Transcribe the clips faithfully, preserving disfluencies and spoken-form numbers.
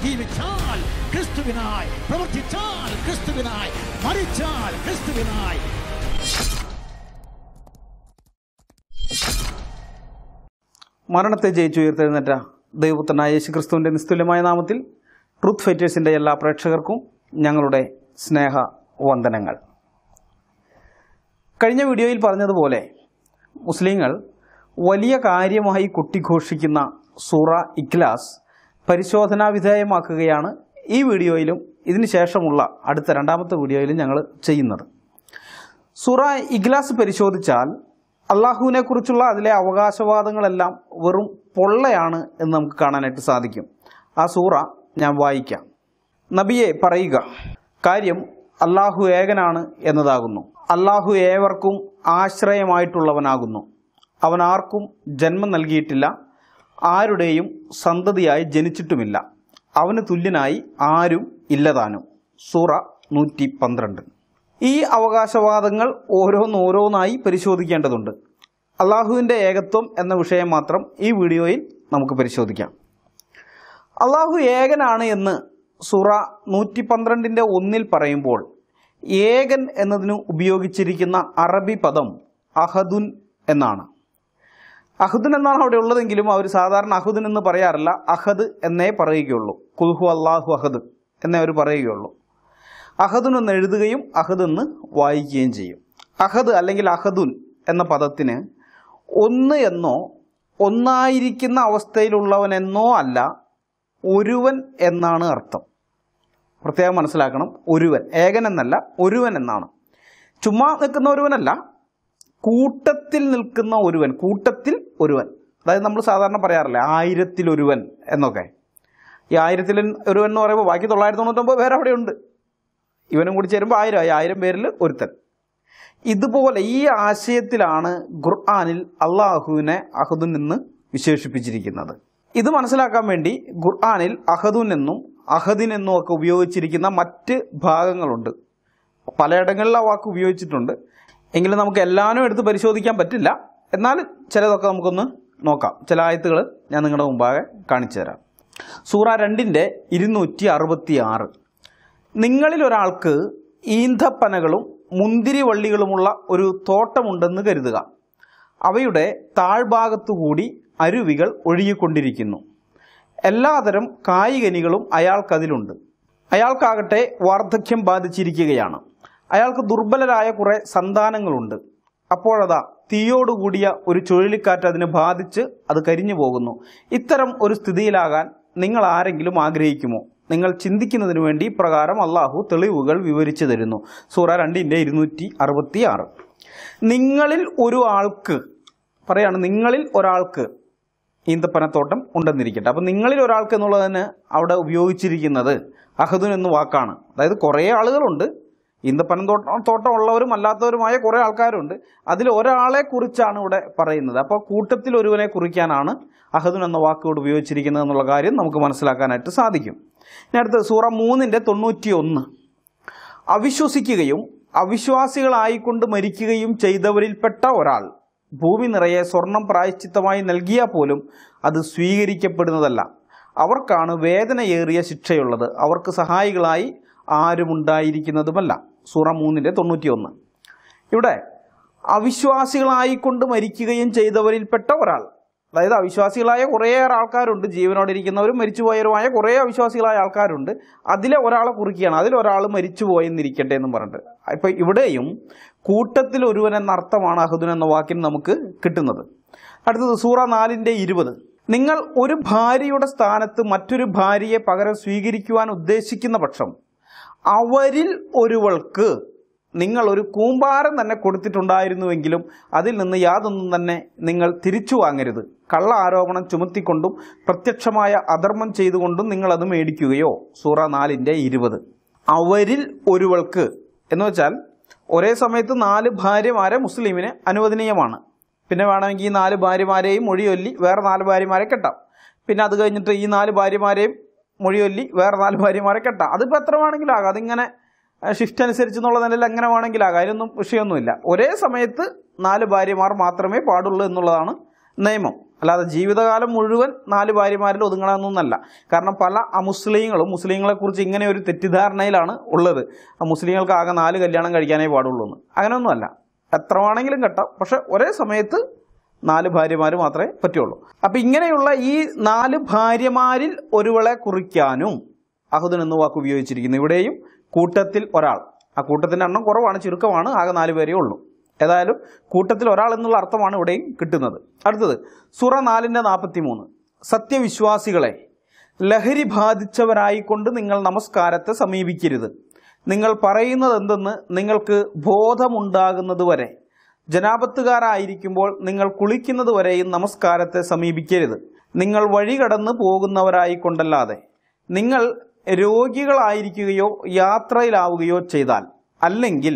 ജീവിച്ചാൽ ക്രിസ്തുവിനായി, പ്രവർത്തിച്ചാൽ ക്രിസ്തുവിനായി, മരിച്ചാൽ ക്രിസ്തുവിനായി. മരണത്തെ ജയിച്ചുയർത്തെഴുന്നേറ്റ ദൈവപുത്രനായ യേശുക്രിസ്തുവിൻ്റെ നിസ്തുല്യമായ നാമത്തിൽ ട്രൂത്ത് ഫൈറ്റേഴ്സിൻ്റെ എല്ലാ പ്രേക്ഷകർക്കും ഞങ്ങളുടെ സ്നേഹ വന്ദനങ്ങൾ. കഴിഞ്ഞ വീഡിയോയിൽ പറഞ്ഞതുപോലെ മുസ്ലിങ്ങൾ വലിയ കാര്യമായി കൊട്ടിഘോഷിക്കുന്ന സൂറ ഇഖ്ലാസ് പരിശോധനാ വിധേയമാക്കുകയാണ് ഈ വീഡിയോയിലും ഇതിന് ശേഷമുള്ള അടുത്ത രണ്ടാമത്തെ വീഡിയോയിലും ഞങ്ങൾ ചെയ്യുന്നത്. സൂറ ഇഖ്ലാസ് പരിശോധിച്ചാൽ അള്ളാഹുവിനെ കുറിച്ചുള്ള അതിലെ അവകാശവാദങ്ങളെല്ലാം വെറും പൊള്ളയാണ് എന്ന് നമുക്ക് കാണാനായിട്ട് സാധിക്കും. ആ സൂറ ഞാൻ വായിക്കാം. നബിയെ പറയുക, കാര്യം അള്ളാഹു ഏകനാണ് എന്നതാകുന്നു. അള്ളാഹു ഏവർക്കും ആശ്രയമായിട്ടുള്ളവനാകുന്നു. അവൻ ആർക്കും ജന്മം നൽകിയിട്ടില്ല, ആരുടെയും സന്തതിയായി ജനിച്ചിട്ടുമില്ല. അവന് തുല്യനായി ആരും ഇല്ലതാനും. സൂറ നൂറ്റി പന്ത്രണ്ട്. ഈ അവകാശവാദങ്ങൾ ഓരോന്നോരോന്നായി പരിശോധിക്കേണ്ടതുണ്ട്. അള്ളാഹുവിൻ്റെ ഏകത്വം എന്ന വിഷയം മാത്രം ഈ വീഡിയോയിൽ നമുക്ക് പരിശോധിക്കാം. അള്ളാഹു ഏകനാണ് എന്ന് സൂറ നൂറ്റി പന്ത്രണ്ടിൻ്റെ ഒന്നിൽ പറയുമ്പോൾ ഏകൻ എന്നതിന് ഉപയോഗിച്ചിരിക്കുന്ന അറബി പദം അഹദുൻ എന്നാണ്. അഹദുൻ എന്നാണ് അവിടെ ഉള്ളതെങ്കിലും അവർ സാധാരണ അഹദുൻ എന്ന് പറയാറില്ല, അഹദ് എന്നേ പറയുകയുള്ളൂ. കുൽഹു അള്ളാഹു അഹദ് എന്നേ അവർ പറയുകയുള്ളൂ. അഹദുൻ എന്ന് എഴുതുകയും അഹദ് എന്ന് വായിക്കുകയും ചെയ്യും. അഹദ് അല്ലെങ്കിൽ അഹദുൻ എന്ന പദത്തിന് ഒന്ന് എന്നോ ഒന്നായിരിക്കുന്ന അവസ്ഥയിലുള്ളവനെന്നോ അല്ല, ഒരുവൻ എന്നാണ് അർത്ഥം. പ്രത്യേകം മനസ്സിലാക്കണം, ഒരുവൻ, ഏകൻ എന്നല്ല, ഒരുവൻ എന്നാണ്. ചുമ്മാ നിൽക്കുന്ന ഒരുവനല്ല, കൂട്ടത്തിൽ നിൽക്കുന്ന ഒരുവൻ, കൂട്ടത്തിൽ ഒരുവൻ. അതായത് നമ്മൾ സാധാരണ പറയാറില്ലേ ആയിരത്തിൽ ഒരുവൻ എന്നൊക്കെ. ഈ ആയിരത്തിൽ ഒരുവൻ എന്ന് പറയുമ്പോൾ ബാക്കി തൊള്ളായിരത്തി തൊണ്ണൂറ്റൊമ്പത് പേര് അവിടെ ഉണ്ട്, ഇവനും കൂടി ചേരുമ്പോൾ ആയിരം, ആയിരം പേരിൽ ഒരുത്തൻ. ഇതുപോലെ ഈ ആശയത്തിലാണ് ഖുർആനിൽ അള്ളാഹുവിനെ അഹദുൻ എന്ന് വിശേഷിപ്പിച്ചിരിക്കുന്നത്. ഇത് മനസ്സിലാക്കാൻ വേണ്ടി ഖുർആനിൽ അഹദുൻ എന്നും അഹദിൻ എന്നും ഒക്കെ ഉപയോഗിച്ചിരിക്കുന്ന മറ്റ് ഭാഗങ്ങളുണ്ട്. പലയിടങ്ങളിൽ ആ വാക്ക് ഉപയോഗിച്ചിട്ടുണ്ട്, എങ്കിലും നമുക്ക് എല്ലാവരും എടുത്ത് പരിശോധിക്കാൻ പറ്റില്ല. എന്നാൽ ചിലതൊക്കെ നമുക്കൊന്ന് നോക്കാം. ചില ആയത്തുകൾ ഞാൻ നിങ്ങളുടെ മുമ്പാകെ കാണിച്ചു തരാം. സൂറ രണ്ടിൻ്റെ ഇരുന്നൂറ്റി അറുപത്തി ആറ്. നിങ്ങളിൽ ഒരാൾക്ക് ഈന്തപ്പനകളും മുന്തിരിവള്ളികളുമുള്ള ഒരു തോട്ടമുണ്ടെന്ന് കരുതുക. അവയുടെ താഴ്ഭാഗത്തുകൂടി അരുവികൾ ഒഴുകിക്കൊണ്ടിരിക്കുന്നു. എല്ലാതരം കായികനികളും അയാൾക്കതിലുണ്ട്. അയാൾക്കാകട്ടെ വാർദ്ധക്യം ബാധിച്ചിരിക്കുകയാണ്. അയാൾക്ക് ദുർബലരായ കുറേ സന്താനങ്ങളുണ്ട്. അപ്പോഴതാ തീയോടുകൂടിയ ഒരു ചുഴലിക്കാറ്റ് അതിനെ ബാധിച്ച് അത് കരിഞ്ഞു പോകുന്നു. ഇത്തരം ഒരു സ്ഥിതിയിലാകാൻ നിങ്ങൾ ആരെങ്കിലും ആഗ്രഹിക്കുമോ? നിങ്ങൾ ചിന്തിക്കുന്നതിന് വേണ്ടി പ്രകാരം അള്ളാഹു തെളിവുകൾ വിവരിച്ചു തരുന്നു. സൂറ രണ്ടിൻ്റെ ഇരുന്നൂറ്റി അറുപത്തി ആറ്. നിങ്ങളിൽ ഒരു ആൾക്ക് പറയാണ്, നിങ്ങളിൽ ഒരാൾക്ക് ഈന്തപ്പനത്തോട്ടം ഉണ്ടെന്നിരിക്കട്ടെ. അപ്പം നിങ്ങളിൽ ഒരാൾക്ക് എന്നുള്ളതിന് അവിടെ ഉപയോഗിച്ചിരിക്കുന്നത് അഹദുൻ എന്ന വാക്കാണ്. അതായത് കുറേ ആളുകളുണ്ട്, ഈന്തപ്പനം തോട്ടം തോട്ടം ഉള്ളവരും അല്ലാത്തവരുമായ കുറേ ആൾക്കാരുണ്ട്. അതിൽ ഒരാളെ കുറിച്ചാണ് ഇവിടെ പറയുന്നത്. അപ്പോൾ കൂട്ടത്തിൽ ഒരുവനെ കുറിക്കാനാണ് അഹദുൻ എന്ന വാക്കോട് ഉപയോഗിച്ചിരിക്കുന്നത് എന്നുള്ള കാര്യം നമുക്ക് മനസ്സിലാക്കാനായിട്ട് സാധിക്കും. ഇനി അടുത്ത സൂറ മൂന്നിൻ്റെ തൊണ്ണൂറ്റി ഒന്ന്. അവിശ്വസിക്കുകയും അവിശ്വാസികളായിക്കൊണ്ട് മരിക്കുകയും ചെയ്തവരിൽപ്പെട്ട ഒരാൾ ഭൂമി നിറയെ സ്വർണം പ്രായശ്ചിത്തമായി നൽകിയാൽ പോലും അത് സ്വീകരിക്കപ്പെടുന്നതല്ല. അവർക്കാണ് വേദനയേറിയ ശിക്ഷയുള്ളത്. അവർക്ക് സഹായികളായി ആരുമുണ്ടായിരിക്കുന്നതുമല്ല. സൂറ മൂന്നിൻ്റെ തൊണ്ണൂറ്റി ഒന്ന്. ഇവിടെ അവിശ്വാസികളായിക്കൊണ്ട് മരിക്കുകയും ചെയ്തവരിൽപ്പെട്ട ഒരാൾ, അതായത് അവിശ്വാസികളായ കുറേയേറെ ആൾക്കാരുണ്ട്, ജീവനോടിരിക്കുന്നവരും മരിച്ചുപോയവരുമായ കുറേ അവിശ്വാസികളായ ആൾക്കാരുണ്ട്. അതിലെ ഒരാളെ കുറിക്കുകയാണ്. അതിലൊരാൾ മരിച്ചുപോയെന്നിരിക്കട്ടെ എന്നും പറഞ്ഞിട്ട്. ഇപ്പം ഇവിടെയും കൂട്ടത്തിൽ ഒരുവൻ എന്ന അർത്ഥമാണ് അഹദുൻ എന്ന വാക്കിന് നമുക്ക് കിട്ടുന്നത്. അടുത്തത് സൂറ നാലിൻ്റെ ഇരുപത്. നിങ്ങൾ ഒരു ഭാര്യയുടെ സ്ഥാനത്ത് മറ്റൊരു ഭാര്യയെ പകരം സ്വീകരിക്കുവാൻ ഉദ്ദേശിക്കുന്ന പക്ഷം അവരിൽ ഒരുവൾക്ക് നിങ്ങൾ ഒരു കൂമ്പാരം തന്നെ കൊടുത്തിട്ടുണ്ടായിരുന്നുവെങ്കിലും അതിൽ നിന്ന് യാതൊന്നും തന്നെ നിങ്ങൾ തിരിച്ചു വാങ്ങരുത്. കള്ള ആരോപണം ചുമത്തിക്കൊണ്ടും പ്രത്യക്ഷമായ അധർമ്മം ചെയ്തുകൊണ്ടും നിങ്ങൾ അത് മേടിക്കുകയോ. സൂറ നാലിൻ്റെ ഇരുപത്. അവരിൽ ഒരുവൾക്ക് എന്ന് വെച്ചാൽ ഒരേ സമയത്ത് നാല് ഭാര്യമാരെ മുസ്ലിമിന് അനുവദനീയമാണ്. പിന്നെ വേണമെങ്കിൽ ഈ നാല് ഭാര്യമാരെയും മൊഴിയൊല്ലി വേറെ നാല് ഭാര്യമാരെ കെട്ടാം. പിന്നെ അത് കഴിഞ്ഞിട്ട് ഈ നാല് ഭാര്യമാരെയും മൊഴിയൊല്ലി വേറെ നാല് ഭാര്യമാരെ കെട്ടാം. അതിപ്പോൾ എത്ര വേണമെങ്കിലും ആകാം. അതിങ്ങനെ ഷിഫ്റ്റ് അനുസരിച്ച് എന്നുള്ള നിലയിൽ എങ്ങനെ വേണമെങ്കിലാകാം. അതിനൊന്നും വിഷയമൊന്നുമില്ല. ഒരേ സമയത്ത് നാല് ഭാര്യമാർ മാത്രമേ പാടുള്ളൂ എന്നുള്ളതാണ് നിയമം. അല്ലാതെ ജീവിതകാലം മുഴുവൻ നാല് ഭാര്യമാരിൽ ഒതുങ്ങണമെന്നല്ല. കാരണം പല അമുസ്ലിങ്ങളും മുസ്ലിങ്ങളെക്കുറിച്ച് ഇങ്ങനെ ഒരു തെറ്റിദ്ധാരണയിലാണ് ഉള്ളത്, മുസ്ലിങ്ങൾക്ക് ആകെ നാല് കല്യാണം കഴിക്കാനേ പാടുള്ളൂ എന്ന്. അങ്ങനെയൊന്നുമല്ല, എത്ര വേണമെങ്കിലും കെട്ടാം, പക്ഷെ ഒരേ സമയത്ത് നാല് ഭാര്യമാർ മാത്രമേ പറ്റുള്ളൂ. അപ്പം ഇങ്ങനെയുള്ള ഈ നാല് ഭാര്യമാരിൽ ഒരുവളെ കുറിക്കാനും അഹദുൻ എന്ന വാക്ക് ഉപയോഗിച്ചിരിക്കുന്നു. ഇവിടെയും കൂട്ടത്തിൽ ഒരാൾ, ആ കൂട്ടത്തിൻ്റെ എണ്ണം കുറവാണ്, ചുരുക്കമാണ്, ആകെ നാല് പേരേ ഉള്ളൂ. ഏതായാലും കൂട്ടത്തിൽ ഒരാൾ എന്നുള്ള അർത്ഥമാണ് ഇവിടെയും കിട്ടുന്നത്. അടുത്തത് സൂറ നാലിൻ്റെ നാൽപ്പത്തി മൂന്ന്. സത്യവിശ്വാസികളെ, ലഹരി ബാധിച്ചവരായിക്കൊണ്ട് നിങ്ങൾ നമസ്കാരത്തെ സമീപിക്കരുത്. നിങ്ങൾ പറയുന്നത് എന്തെന്ന് നിങ്ങൾക്ക് ബോധമുണ്ടാകുന്നതുവരെ, ജനാപത്തുകാരായിരിക്കുമ്പോൾ നിങ്ങൾ കുളിക്കുന്നത് വരെയും നമസ്കാരത്തെ സമീപിക്കരുത്. നിങ്ങൾ വഴി കടന്ന് പോകുന്നവരായിക്കൊണ്ടല്ലാതെ. നിങ്ങൾ രോഗികളായിരിക്കുകയോ യാത്രയിലാവുകയോ ചെയ്താൽ, അല്ലെങ്കിൽ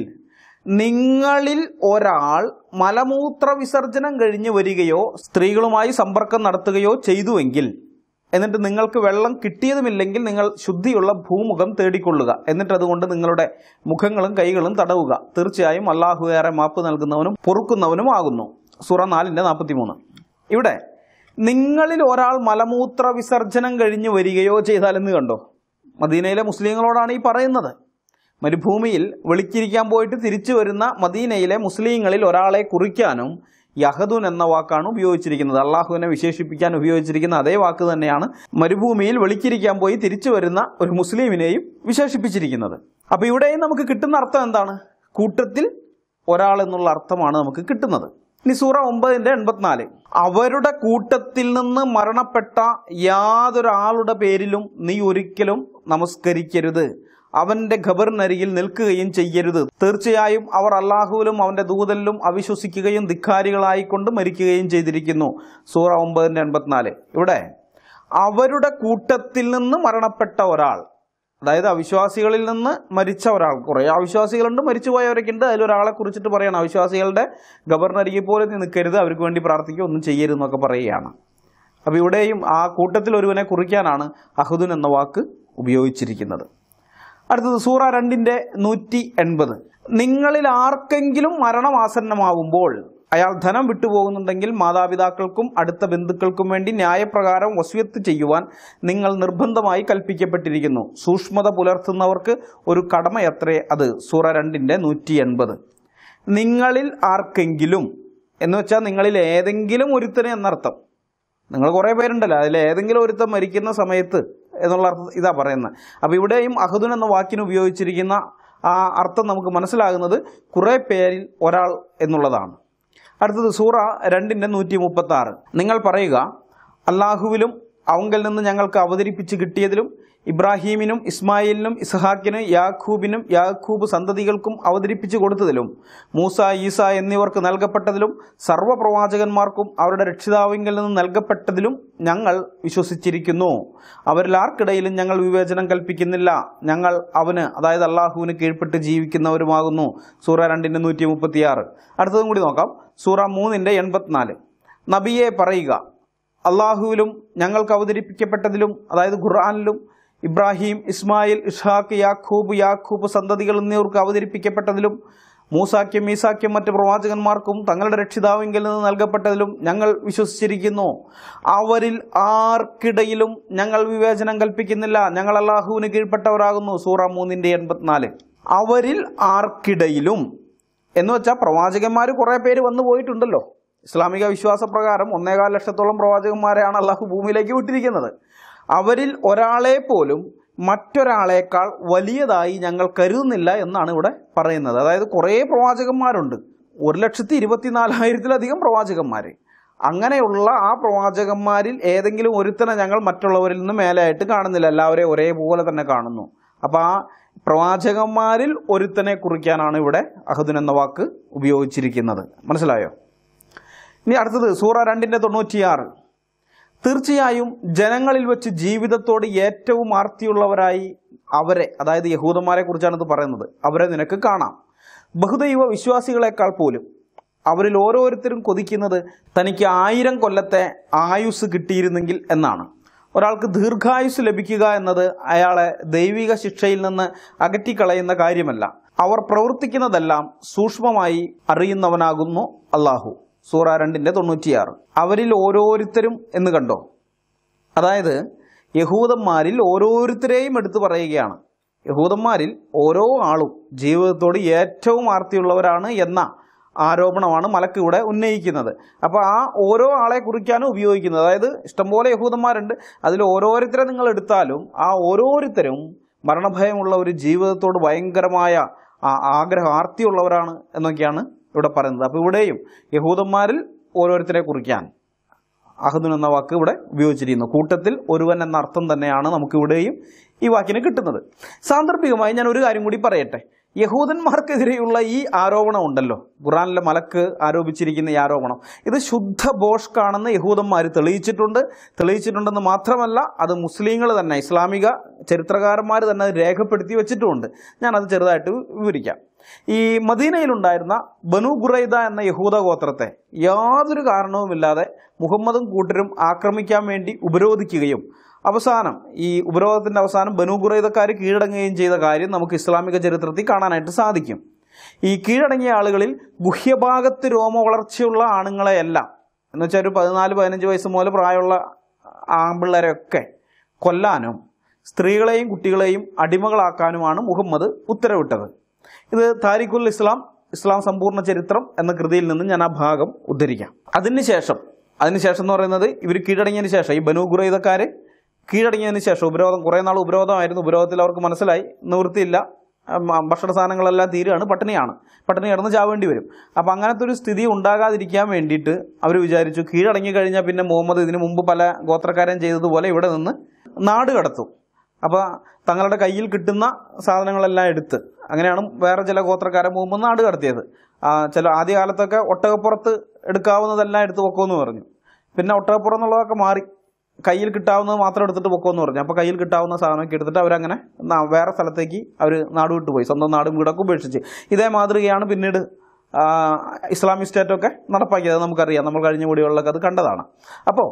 നിങ്ങളിൽ ഒരാൾ മലമൂത്ര വിസർജനം കഴിഞ്ഞ് വരികയോ സ്ത്രീകളുമായി സമ്പർക്കം നടത്തുകയോ ചെയ്തുവെങ്കിൽ, എന്നിട്ട് നിങ്ങൾക്ക് വെള്ളം കിട്ടിയതുമില്ലെങ്കിൽ നിങ്ങൾ ശുദ്ധിയുള്ള ഭൂമുഖം തേടിക്കൊള്ളുക. എന്നിട്ട് അതുകൊണ്ട് നിങ്ങളുടെ മുഖങ്ങളും കൈകളും തടവുക. തീർച്ചയായും അല്ലാഹു ഏറെ മാപ്പ് നൽകുന്നവനും പൊറുക്കുന്നവനും ആകുന്നു. സൂറ നാലിൻ്റെ നാൽപ്പത്തി മൂന്ന്. ഇവിടെ നിങ്ങളിൽ ഒരാൾ മലമൂത്ര വിസർജനം കഴിഞ്ഞ് വരികയോ ചെയ്താലെന്ന് കണ്ടോ? മദീനയിലെ മുസ്ലിങ്ങളോടാണ് ഈ പറയുന്നത്. മരുഭൂമിയിൽ വെളിച്ചിരിക്കാൻ പോയിട്ട് തിരിച്ചു വരുന്ന മദീനയിലെ മുസ്ലിങ്ങളിൽ ഒരാളെ കുറിക്കാനും യഹദുൻ എന്ന വാക്കാണ് ഉപയോഗിച്ചിരിക്കുന്നത്. അള്ളാഹുവിനെ വിശേഷിപ്പിക്കാൻ ഉപയോഗിച്ചിരിക്കുന്ന അതേ വാക്ക് തന്നെയാണ് മരുഭൂമിയിൽ വെളിച്ചിരിക്കാൻ പോയി തിരിച്ചു വരുന്ന ഒരു മുസ്ലിമിനെയും വിശേഷിപ്പിച്ചിരിക്കുന്നത്. അപ്പോൾ ഇവിടെയും നമുക്ക് കിട്ടുന്ന അർത്ഥം എന്താണ്? കൂട്ടത്തിൽ ഒരാൾ എന്നുള്ള അർത്ഥമാണ് നമുക്ക് കിട്ടുന്നത്. ഇനി സൂറ ഒമ്പതിൻ്റെ എൺപത്തിനാല്. അവരുടെ കൂട്ടത്തിൽ നിന്ന് മരണപ്പെട്ട യാതൊരാളുടെ പേരിലും നീ ഒരിക്കലും നമസ്കരിക്കരുത്. അവന്റെ ഖബറിനരികിൽ നിൽക്കുകയും ചെയ്യരുത്. തീർച്ചയായും അവർ അല്ലാഹുവിലും അവന്റെ ദൂതലിലും അവിശ്വസിക്കുകയും ധിക്കാരികളായിക്കൊണ്ട് മരിക്കുകയും ചെയ്തിരിക്കുന്നു. സൂറ ഒമ്പതിൻ്റെ എൺപത്തിനാല്. ഇവിടെ അവരുടെ കൂട്ടത്തിൽ നിന്ന് മരണപ്പെട്ട ഒരാൾ, അതായത് അവിശ്വാസികളിൽ നിന്ന് മരിച്ച ഒരാൾ. കുറേ അവിശ്വാസികളുണ്ട്, മരിച്ചുപോയവരൊക്കെ ഉണ്ട്. അതിലൊരാളെ കുറിച്ചിട്ട് പറയണം, അവിശ്വാസികളുടെ ഖബറിനരികിൽ പോലെ നീ നിൽക്കരുത്, അവർക്ക് വേണ്ടി പ്രാർത്ഥിക്കുക, ഒന്നും ചെയ്യരുതെന്നൊക്കെ പറയുകയാണ്. അപ്പോൾ ഇവിടെയും ആ കൂട്ടത്തിൽ ഒരുവനെ കുറിക്കാനാണ് അഹദുൻ എന്ന വാക്ക് ഉപയോഗിച്ചിരിക്കുന്നത്. അടുത്തത് സൂറ രണ്ടിൻ്റെ നൂറ്റി എൺപത്. നിങ്ങളിൽ ആർക്കെങ്കിലും മരണമാസന്നമാവുമ്പോൾ അയാൾ ധനം വിട്ടുപോകുന്നുണ്ടെങ്കിൽ മാതാപിതാക്കൾക്കും അടുത്ത ബന്ധുക്കൾക്കും വേണ്ടി ന്യായപ്രകാരം വസിയത്ത് ചെയ്യുവാൻ നിങ്ങൾ നിർബന്ധമായി കൽപ്പിക്കപ്പെട്ടിരിക്കുന്നു. സൂക്ഷ്മത പുലർത്തുന്നവർക്ക് ഒരു കടമയത്രേ അത്. സൂറ രണ്ടിൻ്റെ നൂറ്റി എൺപത്. നിങ്ങളിൽ ആർക്കെങ്കിലും എന്ന് വെച്ചാൽ നിങ്ങളിൽ ഏതെങ്കിലും ഒരുത്തന് എന്നർത്ഥം. നിങ്ങൾ കുറേ പേരുണ്ടല്ലോ, അതിൽ ഏതെങ്കിലും ഒരുത്തൻ മരിക്കുന്ന സമയത്ത് എന്നുള്ള അർത്ഥം ഇതാ പറയുന്നത്. അപ്പോൾ ഇവിടെയും അഹദുൻ എന്ന വാക്കിന് ഉപയോഗിച്ചിരിക്കുന്ന ആ അർത്ഥം നമുക്ക് മനസ്സിലാകുന്നത് കുറേ പേരിൽ ഒരാൾ എന്നുള്ളതാണ്. അടുത്തത് സൂറ രണ്ടിൻ്റെ നൂറ്റി മുപ്പത്തി ആറ്. നിങ്ങൾ പറയുക, അല്ലാഹുവിലും അവങ്കിൽ നിന്ന് ഞങ്ങൾക്ക് അവതരിപ്പിച്ച് കിട്ടിയതിലും ഇബ്രാഹീമിനും ഇസ്മായിലിനും ഇസ്ഹാക്കിനും യാഖൂബിനും യാഖൂബ് സന്തതികൾക്കും അവതരിപ്പിച്ചു കൊടുത്തതിലും മൂസ ഈസ എന്നിവർക്ക് നൽകപ്പെട്ടതിലും സർവ്വപ്രവാചകന്മാർക്കും അവരുടെ രക്ഷിതാവിങ്കിൽ നിന്ന് നൽകപ്പെട്ടതിലും ഞങ്ങൾ വിശ്വസിച്ചിരിക്കുന്നു. അവരിൽ ആർക്കിടയിലും ഞങ്ങൾ വിവേചനം കൽപ്പിക്കുന്നില്ല. ഞങ്ങൾ അവന്, അതായത് അള്ളാഹുവിന് കീഴ്പ്പെട്ട് ജീവിക്കുന്നവരുമാകുന്നു. സൂറ രണ്ടിൻ്റെ നൂറ്റി മുപ്പത്തിയാറ്. അടുത്തതും കൂടി നോക്കാം. സൂറ മൂന്നിൻ്റെ എൺപത്തിനാല്. നബിയെ പറയുക, അള്ളാഹുവിലും ഞങ്ങൾക്ക് അവതരിപ്പിക്കപ്പെട്ടതിലും, അതായത് ഖുർആനിലും ഇബ്രാഹിം ഇസ്മായിൽ ഇസ്ഹാഖ് യാഖൂബ് യാഖൂബ് സന്തതികൾ എന്നിവർക്ക് അവതരിപ്പിക്കപ്പെട്ടതിലും മൂസാക്കും ഈസാക്കും മറ്റ് പ്രവാചകന്മാർക്കും തങ്ങളുടെ രക്ഷിതാവിങ്കിൽ നിന്ന് നൽകപ്പെട്ടതിലും ഞങ്ങൾ വിശ്വസിച്ചിരിക്കുന്നു. അവരിൽ ആർക്കിടയിലും ഞങ്ങൾ വിവേചനം കൽപ്പിക്കുന്നില്ല. ഞങ്ങൾ അല്ലാഹുവിന് കീഴ്പ്പെട്ടവരാകുന്നു. സൂറ മൂന്നിൻ്റെ എൺപത്തിനാല്. അവരിൽ ആർക്കിടയിലും എന്ന് വെച്ചാൽ പ്രവാചകന്മാർ കുറേ പേര് വന്നു പോയിട്ടുണ്ടല്ലോ. ഇസ്ലാമിക വിശ്വാസപ്രകാരം ഒന്നേകാൽ ലക്ഷത്തോളം പ്രവാചകന്മാരെയാണ് അള്ളാഹു ഭൂമിയിലേക്ക് വിട്ടിരിക്കുന്നത്. അവരിൽ ഒരാളെ പോലും മറ്റൊരാളേക്കാൾ വലിയതായി ഞങ്ങൾ കരുതുന്നില്ല എന്നാണ് ഇവിടെ പറയുന്നത്. അതായത് കുറേ പ്രവാചകന്മാരുണ്ട്, ഒരു ലക്ഷത്തി ഇരുപത്തിനാലായിരത്തിലധികം പ്രവാചകന്മാർ. അങ്ങനെയുള്ള ആ പ്രവാചകന്മാരിൽ ഏതെങ്കിലും ഒരുത്തനെ ഞങ്ങൾ മറ്റുള്ളവരിൽ നിന്ന് മേലായിട്ട് കാണുന്നില്ല, എല്ലാവരെയും ഒരേപോലെ തന്നെ കാണുന്നു. അപ്പം ആ പ്രവാചകന്മാരിൽ ഒരുത്തനെ കുറിക്കാനാണ് ഇവിടെ അഹദുൻ എന്ന വാക്ക് ഉപയോഗിച്ചിരിക്കുന്നത്. മനസ്സിലായോ? ഇനി അടുത്തത് സൂറ രണ്ടിൻ്റെ തൊണ്ണൂറ്റിയാറ്. തീർച്ചയായും ജനങ്ങളിൽ വെച്ച് ജീവിതത്തോട് ഏറ്റവും ആർത്തിയുള്ളവരായി അവരെ, അതായത് യഹൂദന്മാരെ കുറിച്ചാണ് ഇത് പറയുന്നത്, അവരെ നിനക്ക് കാണാം. ബഹുദൈവ വിശ്വാസികളെക്കാൾ പോലും അവരിൽ ഓരോരുത്തരും കൊതിക്കുന്നത് തനിക്ക് ആയിരം കൊല്ലത്തെ ആയുസ് കിട്ടിയിരുന്നെങ്കിൽ എന്നാണ്. ഒരാൾക്ക് ദീർഘായുസ് ലഭിക്കുക എന്നത് അയാളെ ദൈവിക ശിക്ഷയിൽ നിന്ന് അകറ്റിക്കളയുന്ന കാര്യമല്ല. അവർ പ്രവർത്തിക്കുന്നതെല്ലാം സൂക്ഷ്മമായി അറിയുന്നവനാകുന്നു അല്ലാഹു. സൂറ രണ്ടിൻ്റെ തൊണ്ണൂറ്റിയാറ്. അവരിൽ ഓരോരുത്തരും എന്ന് കണ്ടോ, അതായത് യഹൂദന്മാരിൽ ഓരോരുത്തരെയും എടുത്തു പറയുകയാണ്. യഹൂദന്മാരിൽ ഓരോ ആളും ജീവിതത്തോട് ഏറ്റവും ആർത്തിയുള്ളവരാണ് എന്ന ആരോപണമാണ് മലക്ക് ഇവിടെ ഉന്നയിക്കുന്നത്. അപ്പോൾ ആ ഓരോ ആളെ കുറിക്കാനും ഉപയോഗിക്കുന്നത്. അതായത് ഇഷ്ടംപോലെ യഹൂദന്മാരുണ്ട്, അതിൽ ഓരോരുത്തരെ നിങ്ങൾ എടുത്താലും ആ ഓരോരുത്തരും മരണഭയമുള്ള ഒരു ജീവിതത്തോട് ഭയങ്കരമായ ആഗ്രഹം ആർത്തിയുള്ളവരാണ് എന്നൊക്കെയാണ് ഇവിടെ പറയുന്നത്. അപ്പോൾ ഇവിടെയും യഹൂദന്മാരിൽ ഓരോരുത്തരെ കുറിക്കാൻ അഹദുൻ എന്ന വാക്ക് ഇവിടെ ഉപയോഗിച്ചിരിക്കുന്നു. കൂട്ടത്തിൽ ഒരുവൻ എന്ന അർത്ഥം തന്നെയാണ് നമുക്കിവിടെയും ഈ വാക്കിന് കിട്ടുന്നത്. സാന്ദർഭികമായി ഞാൻ ഒരു കാര്യം കൂടി പറയട്ടെ. യഹൂദന്മാർക്കെതിരെയുള്ള ഈ ആരോപണം ഉണ്ടല്ലോ, ഖുർആനിലെ മലക്ക് ആരോപിച്ചിരിക്കുന്ന ഈ ആരോപണം, ഇത് ശുദ്ധ ബോഷ്കാണെന്ന് യഹൂദന്മാർ തെളിയിച്ചിട്ടുണ്ട്. തെളിയിച്ചിട്ടുണ്ടെന്ന് മാത്രമല്ല, അത് മുസ്ലിങ്ങൾ തന്നെ, ഇസ്ലാമിക ചരിത്രകാരന്മാർ തന്നെ അത് രേഖപ്പെടുത്തി വെച്ചിട്ടുമുണ്ട്. ഞാനത് ചെറുതായിട്ട് വിവരിക്കാം. ഈ മദീനയിലുണ്ടായിരുന്ന ബനു ഖുറൈദ എന്ന യഹൂദ ഗോത്രത്തെ യാതൊരു കാരണവുമില്ലാതെ മുഹമ്മദും കൂട്ടരും ആക്രമിക്കാൻ വേണ്ടി ഉപരോധിക്കുകയും അവസാനം ഈ ഉപരോധത്തിന്റെ അവസാനം ബനു ഖുറൈദക്കാർ കീഴടങ്ങുകയും ചെയ്ത കാര്യം നമുക്ക് ഇസ്ലാമിക ചരിത്രത്തിൽ കാണാനായിട്ട് സാധിക്കും. ഈ കീഴടങ്ങിയ ആളുകളിൽ ഗുഹ്യഭാഗത്ത് രോമ വളർച്ചയുള്ള ആണുങ്ങളെയല്ല, എന്ന് വെച്ചാൽ ഒരു പതിനാല് പതിനഞ്ച് വയസ്സ് മുതൽ പ്രായമുള്ള ആൺപിള്ളേരെയൊക്കെ കൊല്ലാനും സ്ത്രീകളെയും കുട്ടികളെയും അടിമകളാക്കാനുമാണ് മുഹമ്മദ് ഉത്തരവിട്ടത്. ഇത് താരിഖുൽ ഇസ്ലാം, ഇസ്ലാം സമ്പൂർണ്ണ ചരിത്രം എന്ന കൃതിയിൽ നിന്ന് ഞാൻ ആ ഭാഗം ഉദ്ധരിക്കാം. അതിനുശേഷം അതിനുശേഷം എന്ന് പറയുന്നത് ഇവർ കീഴടങ്ങിയതിന് ശേഷം, ഈ ബനു ഖുറൈദക്കാർ കീഴടങ്ങിയതിന് ശേഷം, ഉപരോധം കുറേ നാൾ ഉപരോധമായിരുന്നു. ഉപരോധത്തിൽ അവർക്ക് മനസ്സിലായി നിവൃത്തിയില്ല, ഭക്ഷണ സാധനങ്ങളെല്ലാം തീരുകയാണ്, പട്ടിണിയാണ്, പട്ടിണി കിടന്ന് ചാവേണ്ടി വരും. അപ്പം അങ്ങനത്തെ ഒരു സ്ഥിതി ഉണ്ടാകാതിരിക്കാൻ വേണ്ടിയിട്ട് അവർ വിചാരിച്ചു, കീഴടങ്ങി കഴിഞ്ഞാൽ പിന്നെ മുഹമ്മദ് ഇതിനു മുമ്പ് പല ഗോത്രക്കാരൻ ചെയ്തതുപോലെ ഇവിടെ നിന്ന് നാട് കടത്തും. അപ്പോൾ തങ്ങളുടെ കയ്യിൽ കിട്ടുന്ന സാധനങ്ങളെല്ലാം എടുത്ത്, അങ്ങനെയാണ് വേറെ ചില ഗോത്രക്കാരെ മുഹമ്മദ് നാട് കടത്തിയത്. ചില ആദ്യകാലത്തൊക്കെ ഒട്ടകപ്പുറത്ത് എടുക്കാവുന്നതെല്ലാം എടുത്ത് പൊക്കോന്ന് പറഞ്ഞു. പിന്നെ ഒട്ടകപ്പുറം എന്നുള്ളതൊക്കെ മാറി, കയ്യിൽ കിട്ടാവുന്നത് മാത്രം എടുത്തിട്ട് പൊക്കോന്ന് പറഞ്ഞു. അപ്പോൾ കയ്യിൽ കിട്ടാവുന്ന സാധനമൊക്കെ എടുത്തിട്ട് അവരങ്ങനെ വേറെ സ്ഥലത്തേക്ക് അവർ നാട് വിട്ടുപോയി, സ്വന്തം നാടും വീടൊക്കെ ഉപേക്ഷിച്ച്. ഇതേ മാതൃകയാണ് പിന്നീട് ഇസ്ലാമിക് സ്റ്റേറ്റൊക്കെ നടപ്പാക്കിയത്. നമുക്കറിയാം, നമ്മൾ കഴിഞ്ഞ വീഡിയോകളിലൊക്കെ അത് കണ്ടതാണ്. അപ്പോൾ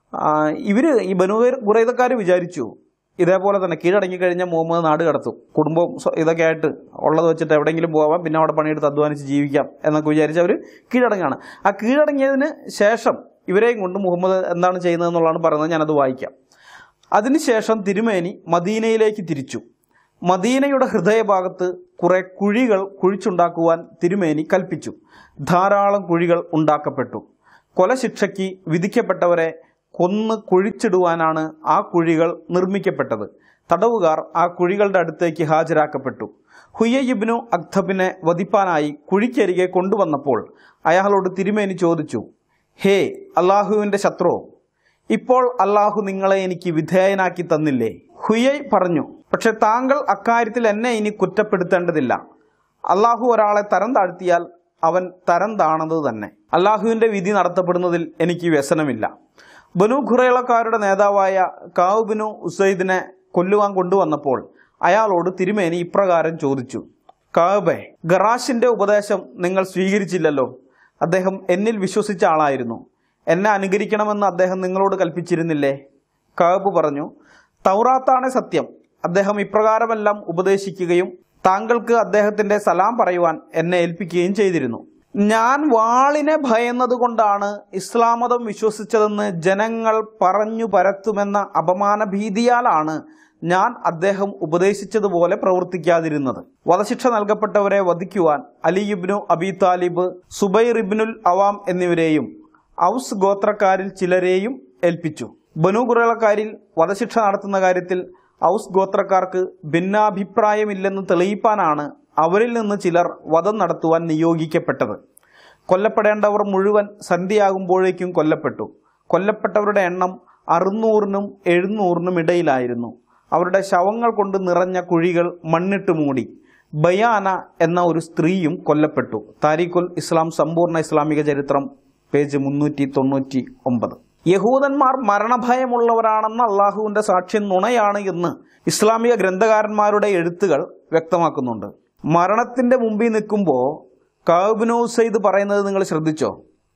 ഇവർ ഈ ബനു ഖുറൈദക്കാർ വിചാരിച്ചു ഇതേപോലെ തന്നെ കീഴടങ്ങി കഴിഞ്ഞാൽ മുഹമ്മദ് നാട് കടത്തും, കുടുംബം ഇതൊക്കെ ആയിട്ട് ഉള്ളത് വെച്ചിട്ട് എവിടെയെങ്കിലും പോകാം, പിന്നെ അവിടെ പണിയെടുത്ത് അധ്വാനിച്ച് ജീവിക്കാം എന്നൊക്കെ വിചാരിച്ച് അവർ കീഴടങ്ങാണ്. ആ കീഴടങ്ങിയതിന് ശേഷം ഇവരെയും കൊണ്ട് മുഹമ്മദ് എന്താണ് ചെയ്യുന്നതെന്നുള്ളതാണ് പറയുന്നത്. ഞാനത് വായിക്കാം. അതിനുശേഷം തിരുമേനി മദീനയിലേക്ക് തിരിച്ചു. മദീനയുടെ ഹൃദയഭാഗത്ത് കുറെ കുഴികൾ കുഴിച്ചുണ്ടാക്കുവാൻ തിരുമേനി കൽപ്പിച്ചു. ധാരാളം കുഴികൾ ഉണ്ടാക്കപ്പെട്ടു. കൊലശിക്ഷയ്ക്ക് വിധിക്കപ്പെട്ടവരെ കൊന്ന് കുഴിച്ചിടുവാനാണ് ആ കുഴികൾ നിർമ്മിക്കപ്പെട്ടത്. തടവുകാർ ആ കുഴികളുടെ അടുത്തേക്ക് ഹാജരാക്കപ്പെട്ടു. ഹുയ്യ ഇബ്നു അഖ്തബിനെ വധിപ്പാനായി കുഴിക്കരികെ കൊണ്ടുവന്നപ്പോൾ അയാളോട് തിരുമേനി ചോദിച്ചു, ഹേ അള്ളാഹുവിന്റെ ശത്രു, ഇപ്പോൾ അള്ളാഹു നിങ്ങളെ എനിക്ക് വിധേയനാക്കി തന്നില്ലേ? ഹുയ്യ പറഞ്ഞു, പക്ഷെ താങ്കൾ അക്കാര്യത്തിൽ എന്നെ ഇനി കുറ്റപ്പെടുത്തേണ്ടതില്ല. അള്ളാഹു ഒരാളെ തരം താഴ്ത്തിയാൽ അവൻ തരം താണത് തന്നെ. അള്ളാഹുവിന്റെ വിധി നടത്തപ്പെടുന്നതിൽ എനിക്ക് വ്യസനമില്ല. ബനു ഖുറൈളക്കാരുടെ നേതാവായ കാവ് ബിനു ഉസൈദിനെ കൊല്ലുവാൻ കൊണ്ടുവന്നപ്പോൾ അയാളോട് തിരുമേനി ഇപ്രകാരം ചോദിച്ചു, കാബെ, ഗറാഷിന്റെ ഉപദേശം നിങ്ങൾ സ്വീകരിച്ചില്ലല്ലോ. അദ്ദേഹം എന്നിൽ വിശ്വസിച്ച ആളായിരുന്നു. എന്നെ അനുകരിക്കണമെന്ന് അദ്ദേഹം നിങ്ങളോട് കൽപ്പിച്ചിരുന്നില്ലേ? കാബ് പറഞ്ഞു, തൗറാത്താണ് സത്യം. അദ്ദേഹം ഇപ്രകാരമെല്ലാം ഉപദേശിക്കുകയും താങ്കൾക്ക് അദ്ദേഹത്തിന്റെ സലാം പറയുവാൻ എന്നെ ഏൽപ്പിക്കുകയും ചെയ്തിരുന്നു. ഞാൻ വാളിനെ ഭയന്നത് കൊണ്ടാണ് ഇസ്ലാം മതം വിശ്വസിച്ചതെന്ന് ജനങ്ങൾ പറഞ്ഞു പരത്തുമെന്ന അപമാന ഭീതിയാലാണ് ഞാൻ അദ്ദേഹം ഉപദേശിച്ചതുപോലെ പ്രവർത്തിക്കാതിരുന്നത്. വധശിക്ഷ നൽകപ്പെട്ടവരെ വധിക്കുവാൻ Ali ibn Abi Talib, Zubair ibn al Awwam എന്നിവരെയും ഔസ് ഗോത്രക്കാരിൽ ചിലരെയും ഏൽപ്പിച്ചു. ബനു ഖുറൈളക്കാരിൽ വധശിക്ഷ നടത്തുന്ന കാര്യത്തിൽ ഔസ് ഗോത്രക്കാർക്ക് ഭിന്നാഭിപ്രായമില്ലെന്ന് തെളിയിപ്പാനാണ് അവരിൽ നിന്ന് ചിലർ വധം നടത്തുവാൻ നിയോഗിക്കപ്പെട്ടത്. കൊല്ലപ്പെടേണ്ടവർ മുഴുവൻ സന്ധ്യയാകുമ്പോഴേക്കും കൊല്ലപ്പെട്ടു. കൊല്ലപ്പെട്ടവരുടെ എണ്ണം അറുന്നൂറിനും എഴുന്നൂറിനും ഇടയിലായിരുന്നു. അവരുടെ ശവങ്ങൾ കൊണ്ട് നിറഞ്ഞ കുഴികൾ മണ്ണിട്ട് മൂടി. ബയാന എന്ന ഒരു സ്ത്രീയും കൊല്ലപ്പെട്ടു. താരിഖുൽ ഇസ്ലാം സമ്പൂർണ്ണ ഇസ്ലാമിക ചരിത്രം, പേജ് മുന്നൂറ്റി തൊണ്ണൂറ്റി ഒമ്പത്. യഹൂദന്മാർ മരണഭയമുള്ളവരാണെന്ന അള്ളാഹുവിന്റെ സാക്ഷ്യം നുണയാണ് എന്ന് ഇസ്ലാമിക ഗ്രന്ഥകാരന്മാരുടെ എഴുത്തുകൾ വ്യക്തമാക്കുന്നുണ്ട്. മരണത്തിന്റെ മുമ്പിൽ നിൽക്കുമ്പോൾ കാബ് ബിനു ഉസൈദ് പറയുന്നത് നിങ്ങൾ ശ്രദ്ധിച്ചോ?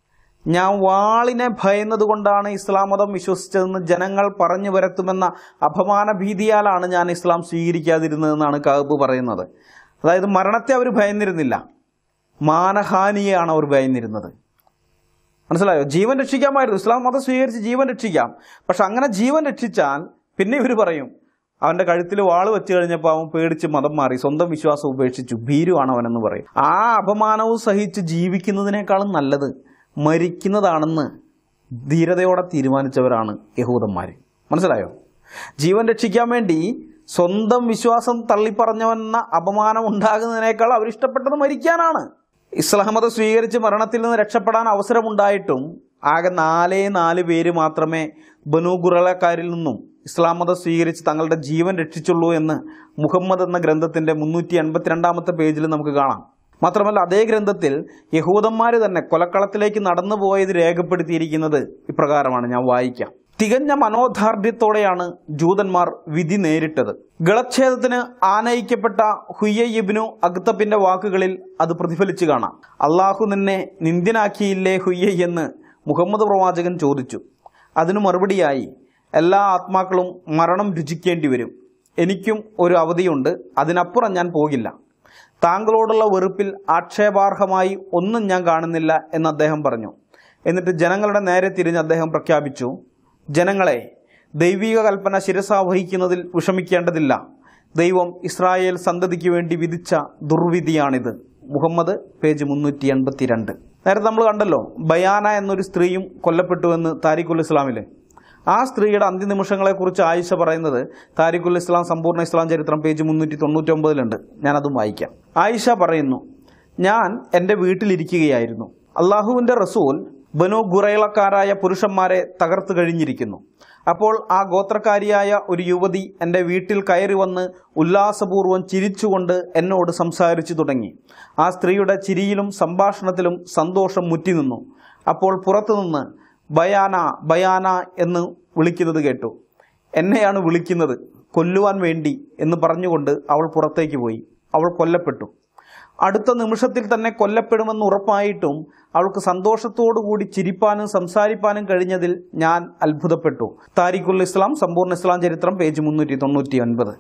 ഞാൻ വാളിനെ ഭയന്നത് കൊണ്ടാണ് ഇസ്ലാം മതം വിശ്വസിച്ചതെന്ന് ജനങ്ങൾ പറഞ്ഞു വരത്തുമെന്ന അപമാന ഭീതിയാലാണ് ഞാൻ ഇസ്ലാം സ്വീകരിക്കാതിരുന്നതെന്നാണ് കാബ് പറയുന്നത്. അതായത് മരണത്തെ അവർ ഭയന്നിരുന്നില്ല, മാനഹാനിയെയാണ് അവർ ഭയന്നിരുന്നത്. മനസ്സിലായോ? ജീവൻ രക്ഷിക്കാമായിരുന്നു, ഇസ്ലാം മതം സ്വീകരിച്ച് ജീവൻ രക്ഷിക്കാം. പക്ഷെ അങ്ങനെ ജീവൻ രക്ഷിച്ചാൽ പിന്നെ ഇവർ പറയും അവന്റെ കഴുത്തിൽ വാള് വെച്ച് കഴിഞ്ഞപ്പോൾ അവൻ പേടിച്ച് മതം മാറി, സ്വന്തം വിശ്വാസം ഉപേക്ഷിച്ചു, ഭീരുവാണ് അവനെന്ന് പറയും. ആ അപമാനവും സഹിച്ച് ജീവിക്കുന്നതിനേക്കാളും നല്ലത് മരിക്കുന്നതാണെന്ന് ധീരതയോടെ തീരുമാനിച്ചവരാണ് യഹൂദന്മാർ. മനസ്സിലായോ? ജീവൻ രക്ഷിക്കാൻ വേണ്ടി സ്വന്തം വിശ്വാസം തള്ളിപ്പറഞ്ഞവെന്ന അപമാനം ഉണ്ടാകുന്നതിനേക്കാൾ അവരിഷ്ടപ്പെട്ടത് മരിക്കാനാണ്. ഇസ്ലാം മതം സ്വീകരിച്ച് മരണത്തിൽ നിന്ന് രക്ഷപ്പെടാൻ അവസരമുണ്ടായിട്ടും ആകെ നാലേ നാല് പേര് മാത്രമേ ബനൂ ഖുറൈളക്കാരിൽ നിന്നും ഇസ്ലാം മതം സ്വീകരിച്ച് തങ്ങളുടെ ജീവൻ രക്ഷിച്ചുള്ളൂ എന്ന് മുഹമ്മദ് എന്ന ഗ്രന്ഥത്തിന്റെ മുന്നൂറ്റി എൺപത്തിരണ്ടാമത്തെ പേജിൽ നമുക്ക് കാണാം. മാത്രമല്ല അതേ ഗ്രന്ഥത്തിൽ യഹൂദന്മാർ തന്നെ കൊലക്കളത്തിലേക്ക് നടന്നു പോയത് രേഖപ്പെടുത്തിയിരിക്കുന്നത് ഇപ്രകാരമാണ്, ഞാൻ വായിക്കാം. തികഞ്ഞ മനോദാർഢ്യത്തോടെയാണ് ജൂതന്മാർ വിധി നേരിട്ടത്. ഗളച്ഛേദത്തിന് ആനയിക്കപ്പെട്ട ഹുയ്യ ഇബ്നു അഖ്തബിന്റെ വാക്കുകളിൽ അത് പ്രതിഫലിച്ചു കാണാം. അള്ളാഹു നിന്നെ നിന്ദ്യനാക്കിയില്ലേ ഹുയ്യ എന്ന് മുഹമ്മദ് പ്രവാചകൻ ചോദിച്ചു. അതിനു മറുപടിയായി, എല്ലാ ആത്മാക്കളും മരണം രുചിക്കേണ്ടി വരും, എനിക്കും ഒരു അവധിയുണ്ട്, അതിനപ്പുറം ഞാൻ പോകില്ല. താങ്കളോടുള്ള വെറുപ്പിൽ ആക്ഷേപാർഹമായി ഒന്നും ഞാൻ കാണുന്നില്ല എന്ന് അദ്ദേഹം പറഞ്ഞു. എന്നിട്ട് ജനങ്ങളുടെ നേരെ തിരിഞ്ഞ് അദ്ദേഹം പ്രഖ്യാപിച്ചു, ജനങ്ങളെ, ദൈവിക കൽപ്പന ശിരസാ വഹിക്കുന്നതിൽ വിഷമിക്കേണ്ടതില്ല. ദൈവം ഇസ്രായേൽ സന്തതിക്ക് വേണ്ടി വിധിച്ച ദുർവിധിയാണിത്. മുഹമ്മദ് പേജ് മുന്നൂറ്റി എൺപത്തി രണ്ട്. നേരത്തെ നമ്മൾ കണ്ടല്ലോ ബയാന എന്നൊരു സ്ത്രീയും കൊല്ലപ്പെട്ടുവെന്ന് താരിഖുൽ ഇസ്ലാമിൽ. ആ സ്ത്രീയുടെ അന്ത്യനിമിഷങ്ങളെക്കുറിച്ച് ആയിഷ പറയുന്നത് താരിഖുൽ ഇസ്ലാം സമ്പൂർണ്ണ ഇസ്ലാം ചരിത്രം പേജ് മുന്നൂറ്റി തൊണ്ണൂറ്റി ഒമ്പതിലുണ്ട്. ഞാനതും വായിക്കാം. ആയിഷ പറയുന്നു, ഞാൻ എൻ്റെ വീട്ടിലിരിക്കുകയായിരുന്നു. അള്ളാഹുവിൻ്റെ റസൂൽ ബനൂ ഖുറൈളക്കാരായ പുരുഷന്മാരെ തകർത്തു കഴിഞ്ഞിരിക്കുന്നു. അപ്പോൾ ആ ഗോത്രക്കാരിയായ ഒരു യുവതി എൻ്റെ വീട്ടിൽ കയറി വന്ന് ഉല്ലാസപൂർവ്വം ചിരിച്ചുകൊണ്ട് എന്നോട് സംസാരിച്ചു തുടങ്ങി. ആ സ്ത്രീയുടെ ചിരിയിലും സംഭാഷണത്തിലും സന്തോഷം മുറ്റിനിന്നു. അപ്പോൾ പുറത്തുനിന്ന് ബയാന ബയാന എന്ന് വിളിക്കുന്നത് കേട്ടു. എന്നെയാണ് വിളിക്കുന്നത്, കൊല്ലുവാൻ വേണ്ടി എന്ന് പറഞ്ഞുകൊണ്ട് അവൾ പുറത്തേക്ക് പോയി. അവൾ കൊല്ലപ്പെട്ടു. അടുത്ത നിമിഷത്തിൽ തന്നെ കൊല്ലപ്പെടുമെന്ന് ഉറപ്പായിട്ടും അവൾക്ക് സന്തോഷത്തോടുകൂടി ചിരിപ്പാനും സംസാരിപ്പാനും കഴിഞ്ഞതിൽ ഞാൻ അത്ഭുതപ്പെട്ടു. താരിഖുൽ ഇസ്ലാം സമ്പൂർണ്ണ ഇസ്ലാം ചരിത്രം പേജ് മുന്നൂറ്റി തൊണ്ണൂറ്റി ഒൻപത്.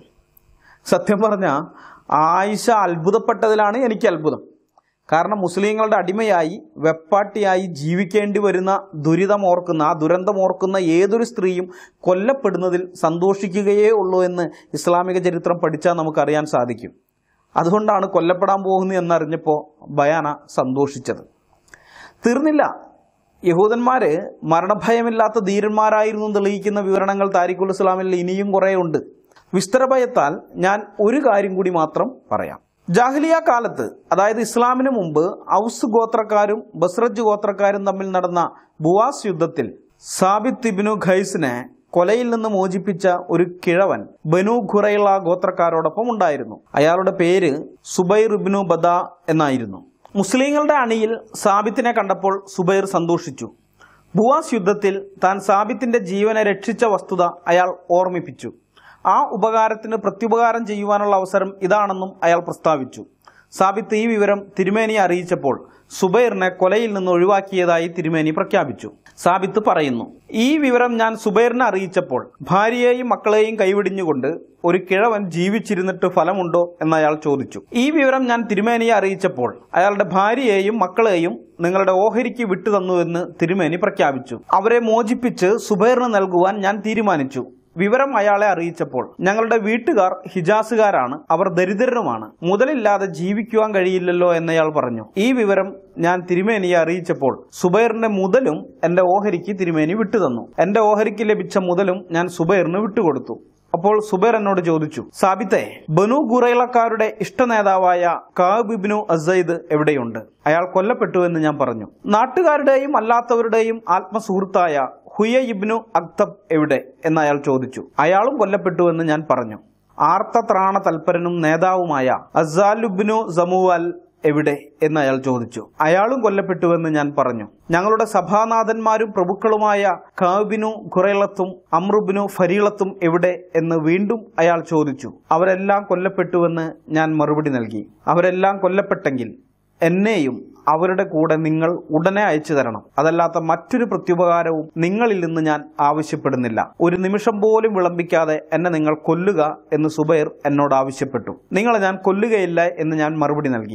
സത്യം പറഞ്ഞാൽ ആയിഷ അത്ഭുതപ്പെട്ടതിലാണ് എനിക്ക് അത്ഭുതം. കാരണം മുസ്ലിങ്ങളുടെ അടിമയായി വെപ്പാട്ടിയായി ജീവിക്കേണ്ടി വരുന്ന ദുരിതമോർക്കുന്ന ആ ദുരന്തമോർക്കുന്ന ഏതൊരു സ്ത്രീയും കൊല്ലപ്പെടുന്നതിൽ സന്തോഷിക്കുകയേ ഉള്ളൂ എന്ന് ഇസ്ലാമിക ചരിത്രം പഠിച്ചാൽ നമുക്കറിയാൻ സാധിക്കും. അതുകൊണ്ടാണ് കൊല്ലപ്പെടാൻ പോകുന്നത് എന്നറിഞ്ഞപ്പോൾ ബയാന സന്തോഷിച്ചത്. തീർന്നില്ല. യഹൂദന്മാര് മരണഭയമില്ലാത്ത ധീരന്മാരായിരുന്നു തെളിയിക്കുന്ന വിവരണങ്ങൾ താരിഖുൽ ഇസ്ലാമിൽ ഇനിയും കുറേ ഉണ്ട്. വിസ്തരഭയത്താൽ ഞാൻ ഒരു കാര്യം കൂടി മാത്രം പറയാം. ജാഹിലിയ കാലത്ത്, അതായത് ഇസ്ലാമിന് മുമ്പ്, ഔസ് ഗോത്രക്കാരും ബസ്രജ് ഗോത്രക്കാരും തമ്മിൽ നടന്ന ബുവാസ് യുദ്ധത്തിൽ സാബിത്ത് ഇബ്നു ഖൈസിനെ കൊലയിൽ നിന്ന് മോചിപ്പിച്ച ഒരു കിഴവൻ ബനൂ ഖുറൈള ഗോത്രക്കാരോടൊപ്പം ഉണ്ടായിരുന്നു. അയാളുടെ പേര് സുബൈർ ഇബ്നു ബദ എന്നായിരുന്നു. മുസ്ലിങ്ങളുടെ അണിയിൽ സാബിത്തിനെ കണ്ടപ്പോൾ സുബൈർ സന്തോഷിച്ചു. ബുവാസ് യുദ്ധത്തിൽ താൻ സാബിത്തിന്റെ ജീവനെ രക്ഷിച്ച വസ്തുത അയാൾ ഓർമ്മിപ്പിച്ചു. ആ ഉപകാരത്തിന് പ്രത്യുപകാരം ചെയ്യുവാനുള്ള അവസരം ഇതാണെന്നും അയാൾ പ്രസ്താവിച്ചു. സാബിത്ത് ഈ വിവരം തിരുമേനിയെ അറിയിച്ചപ്പോൾ സുബൈറിനെ കൊലയിൽ നിന്ന് ഒഴിവാക്കിയതായി തിരുമേനി പ്രഖ്യാപിച്ചു. സാബിത്ത് പറയുന്നു, ഈ വിവരം ഞാൻ സുബൈറിനെ അറിയിച്ചപ്പോൾ ഭാര്യയെയും മക്കളെയും കൈവിടിഞ്ഞുകൊണ്ട് ഒരു കിഴവൻ ജീവിച്ചിരുന്നിട്ട് ഫലമുണ്ടോ എന്ന് അയാൾ ചോദിച്ചു. ഈ വിവരം ഞാൻ തിരുമേനിയെ അറിയിച്ചപ്പോൾ അയാളുടെ ഭാര്യയെയും മക്കളെയും നിങ്ങളുടെ ഓഹരിക്ക് വിട്ടുതന്നുവെന്ന് തിരുമേനി പ്രഖ്യാപിച്ചു. അവരെ മോചിപ്പിച്ച് സുബൈറിന് നൽകുവാൻ ഞാൻ തീരുമാനിച്ചു. വിവരം അയാളെ അറിയിച്ചപ്പോൾ ഞങ്ങളുടെ വീട്ടുകാർ ഹിജാസുകാരാണ്, അവർ ദരിദ്രരുമാണ്, മുതലില്ലാതെ ജീവിക്കുവാൻ കഴിയില്ലല്ലോ എന്നയാൾ പറഞ്ഞു. ഈ വിവരം ഞാൻ തിരുമേനിയെ അറിയിച്ചപ്പോൾ സുബൈറിന്റെ മുതലും എന്റെ ഓഹരിക്ക് തിരുമേനി വിട്ടുതന്നു. എന്റെ ഓഹരിക്ക് ലഭിച്ച മുതലും ഞാൻ സുബൈറിന് വിട്ടുകൊടുത്തു. അപ്പോൾ സുബൈർ എന്നോട് ചോദിച്ചു, സാബിത്തെ, ബനൂ ഖുറൈളക്കാരുടെ ഇഷ്ടനേതാവായ കഅബ് ഇബ്നു അസൈദ് എവിടെയുണ്ട്? അയാൾ കൊല്ലപ്പെട്ടു എന്ന് ഞാൻ പറഞ്ഞു. നാട്ടുകാരുടെയും അല്ലാത്തവരുടെയും ആത്മസുഹൃത്തായ ഹുയ ഇബ്നു അഖ്തബ് എവിടെ എന്ന് അയാൾ ചോദിച്ചു. അയാളും കൊല്ലപ്പെട്ടു എന്ന് ഞാൻ പറഞ്ഞു. ആർത്തത്രാണ തൽപരനും നേതാവുമായ അസാലുബ്നു സമുവൽ എവിടെ എന്ന് അയാൾ ചോദിച്ചു. അയാളും കൊല്ലപ്പെട്ടുവെന്ന് ഞാൻ പറഞ്ഞു. ഞങ്ങളുടെ സഭാനാഥന്മാരും പ്രഭുക്കളുമായ കഅബിനു ഖുറൈളത്തും അമ്രുബ്നു ഫരീളത്തും എവിടെ എന്ന് വീണ്ടും അയാൾ ചോദിച്ചു. അവരെല്ലാം കൊല്ലപ്പെട്ടുവെന്ന് ഞാൻ മറുപടി നൽകി. അവരെല്ലാം കൊല്ലപ്പെട്ടെങ്കിൽ എന്നെയും അവരുടെ കൂടെ നിങ്ങൾ ഉടനെ അയച്ചു തരണം. അതല്ലാത്ത മറ്റൊരു പ്രത്യുപകാരവും നിങ്ങളിൽ നിന്ന് ഞാൻ ആവശ്യപ്പെടുന്നില്ല. ഒരു നിമിഷം പോലും വിളംബിക്കാതെ എന്നെ നിങ്ങൾ കൊല്ലുക എന്ന് സുബൈർ എന്നോട് ആവശ്യപ്പെട്ടു. നിങ്ങളെ ഞാൻ കൊല്ലുകയില്ല എന്ന് ഞാൻ മറുപടി നൽകി.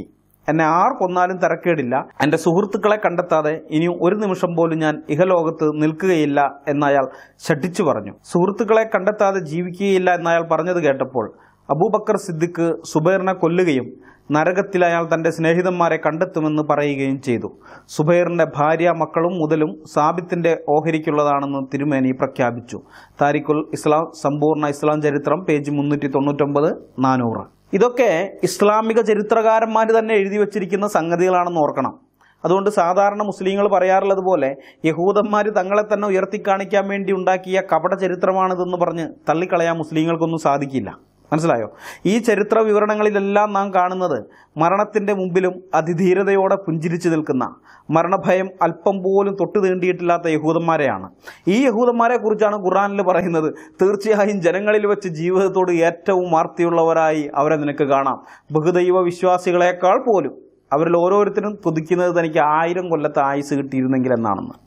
എന്നെ ആർ കൊന്നാലും തരക്കേടില്ല, എൻ്റെ സുഹൃത്തുക്കളെ കണ്ടെത്താതെ ഇനി ഒരു നിമിഷം പോലും ഞാൻ ഇഹലോകത്ത് നിൽക്കുകയില്ല എന്നയാൾ ശഠിച്ചു പറഞ്ഞു. സുഹൃത്തുക്കളെ കണ്ടെത്താതെ ജീവിക്കുകയില്ല എന്നയാൾ പറഞ്ഞത് കേട്ടപ്പോൾ അബൂബക്കർ സിദ്ദിഖ് സുബൈറിനെ കൊല്ലുകയും നരകത്തിൽ അയാൾ തൻ്റെ സ്നേഹിതന്മാരെ കണ്ടെത്തുമെന്ന് പറയുകയും ചെയ്തു. സുബൈറിന്റെ ഭാര്യ മക്കളും മുതലും സാബിത്തിന്റെ ഓഹരിക്കുള്ളതാണെന്ന് തിരുമേനി പ്രഖ്യാപിച്ചു. താരിഖുൽ ഇസ്ലാം, സമ്പൂർണ്ണ ഇസ്ലാം ചരിത്രം, പേജ് മുന്നൂറ്റി തൊണ്ണൂറ്റൊമ്പത് നാനൂറ്. ഇതൊക്കെ ഇസ്ലാമിക ചരിത്രകാരന്മാർ തന്നെ എഴുതി വച്ചിരിക്കുന്ന സംഗതികളാണെന്ന് ഓർക്കണം. അതുകൊണ്ട് സാധാരണ മുസ്ലിങ്ങൾ പറയാറുള്ളത് പോലെ യഹൂദന്മാർ തങ്ങളെ തന്നെ ഉയർത്തിക്കാണിക്കാൻ വേണ്ടി ഉണ്ടാക്കിയ കപട ചരിത്രമാണിതെന്ന് പറഞ്ഞ് തള്ളിക്കളയാൻ മുസ്ലിങ്ങൾക്കൊന്നും സാധിക്കില്ല. മനസ്സിലായോ? ഈ ചരിത്ര വിവരണങ്ങളിലെല്ലാം നാം കാണുന്നത് മരണത്തിന്റെ മുമ്പിലും അതിധീരതയോടെ പുഞ്ചിരിച്ചു നിൽക്കുന്ന, മരണഭയം അല്പം പോലും തൊട്ടു തീണ്ടിയിട്ടില്ലാത്ത യഹൂദന്മാരെയാണ്. ഈ യഹൂദന്മാരെ കുറിച്ചാണ് ഖുർആനിൽ പറയുന്നത്, തീർച്ചയായും ജനങ്ങളിൽ വെച്ച് ജീവിതത്തോട് ഏറ്റവും ആർത്തിയുള്ളവരായി അവരെ നിനക്ക് കാണാം. ബഹുദൈവ വിശ്വാസികളെക്കാൾ പോലും അവരിൽ ഓരോരുത്തരും തുതിക്കുന്നത് തനിക്ക് ആയിരം കൊല്ലത്തെ ആയുസ് കിട്ടിയിരുന്നെങ്കിൽ എന്നാണെന്ന്.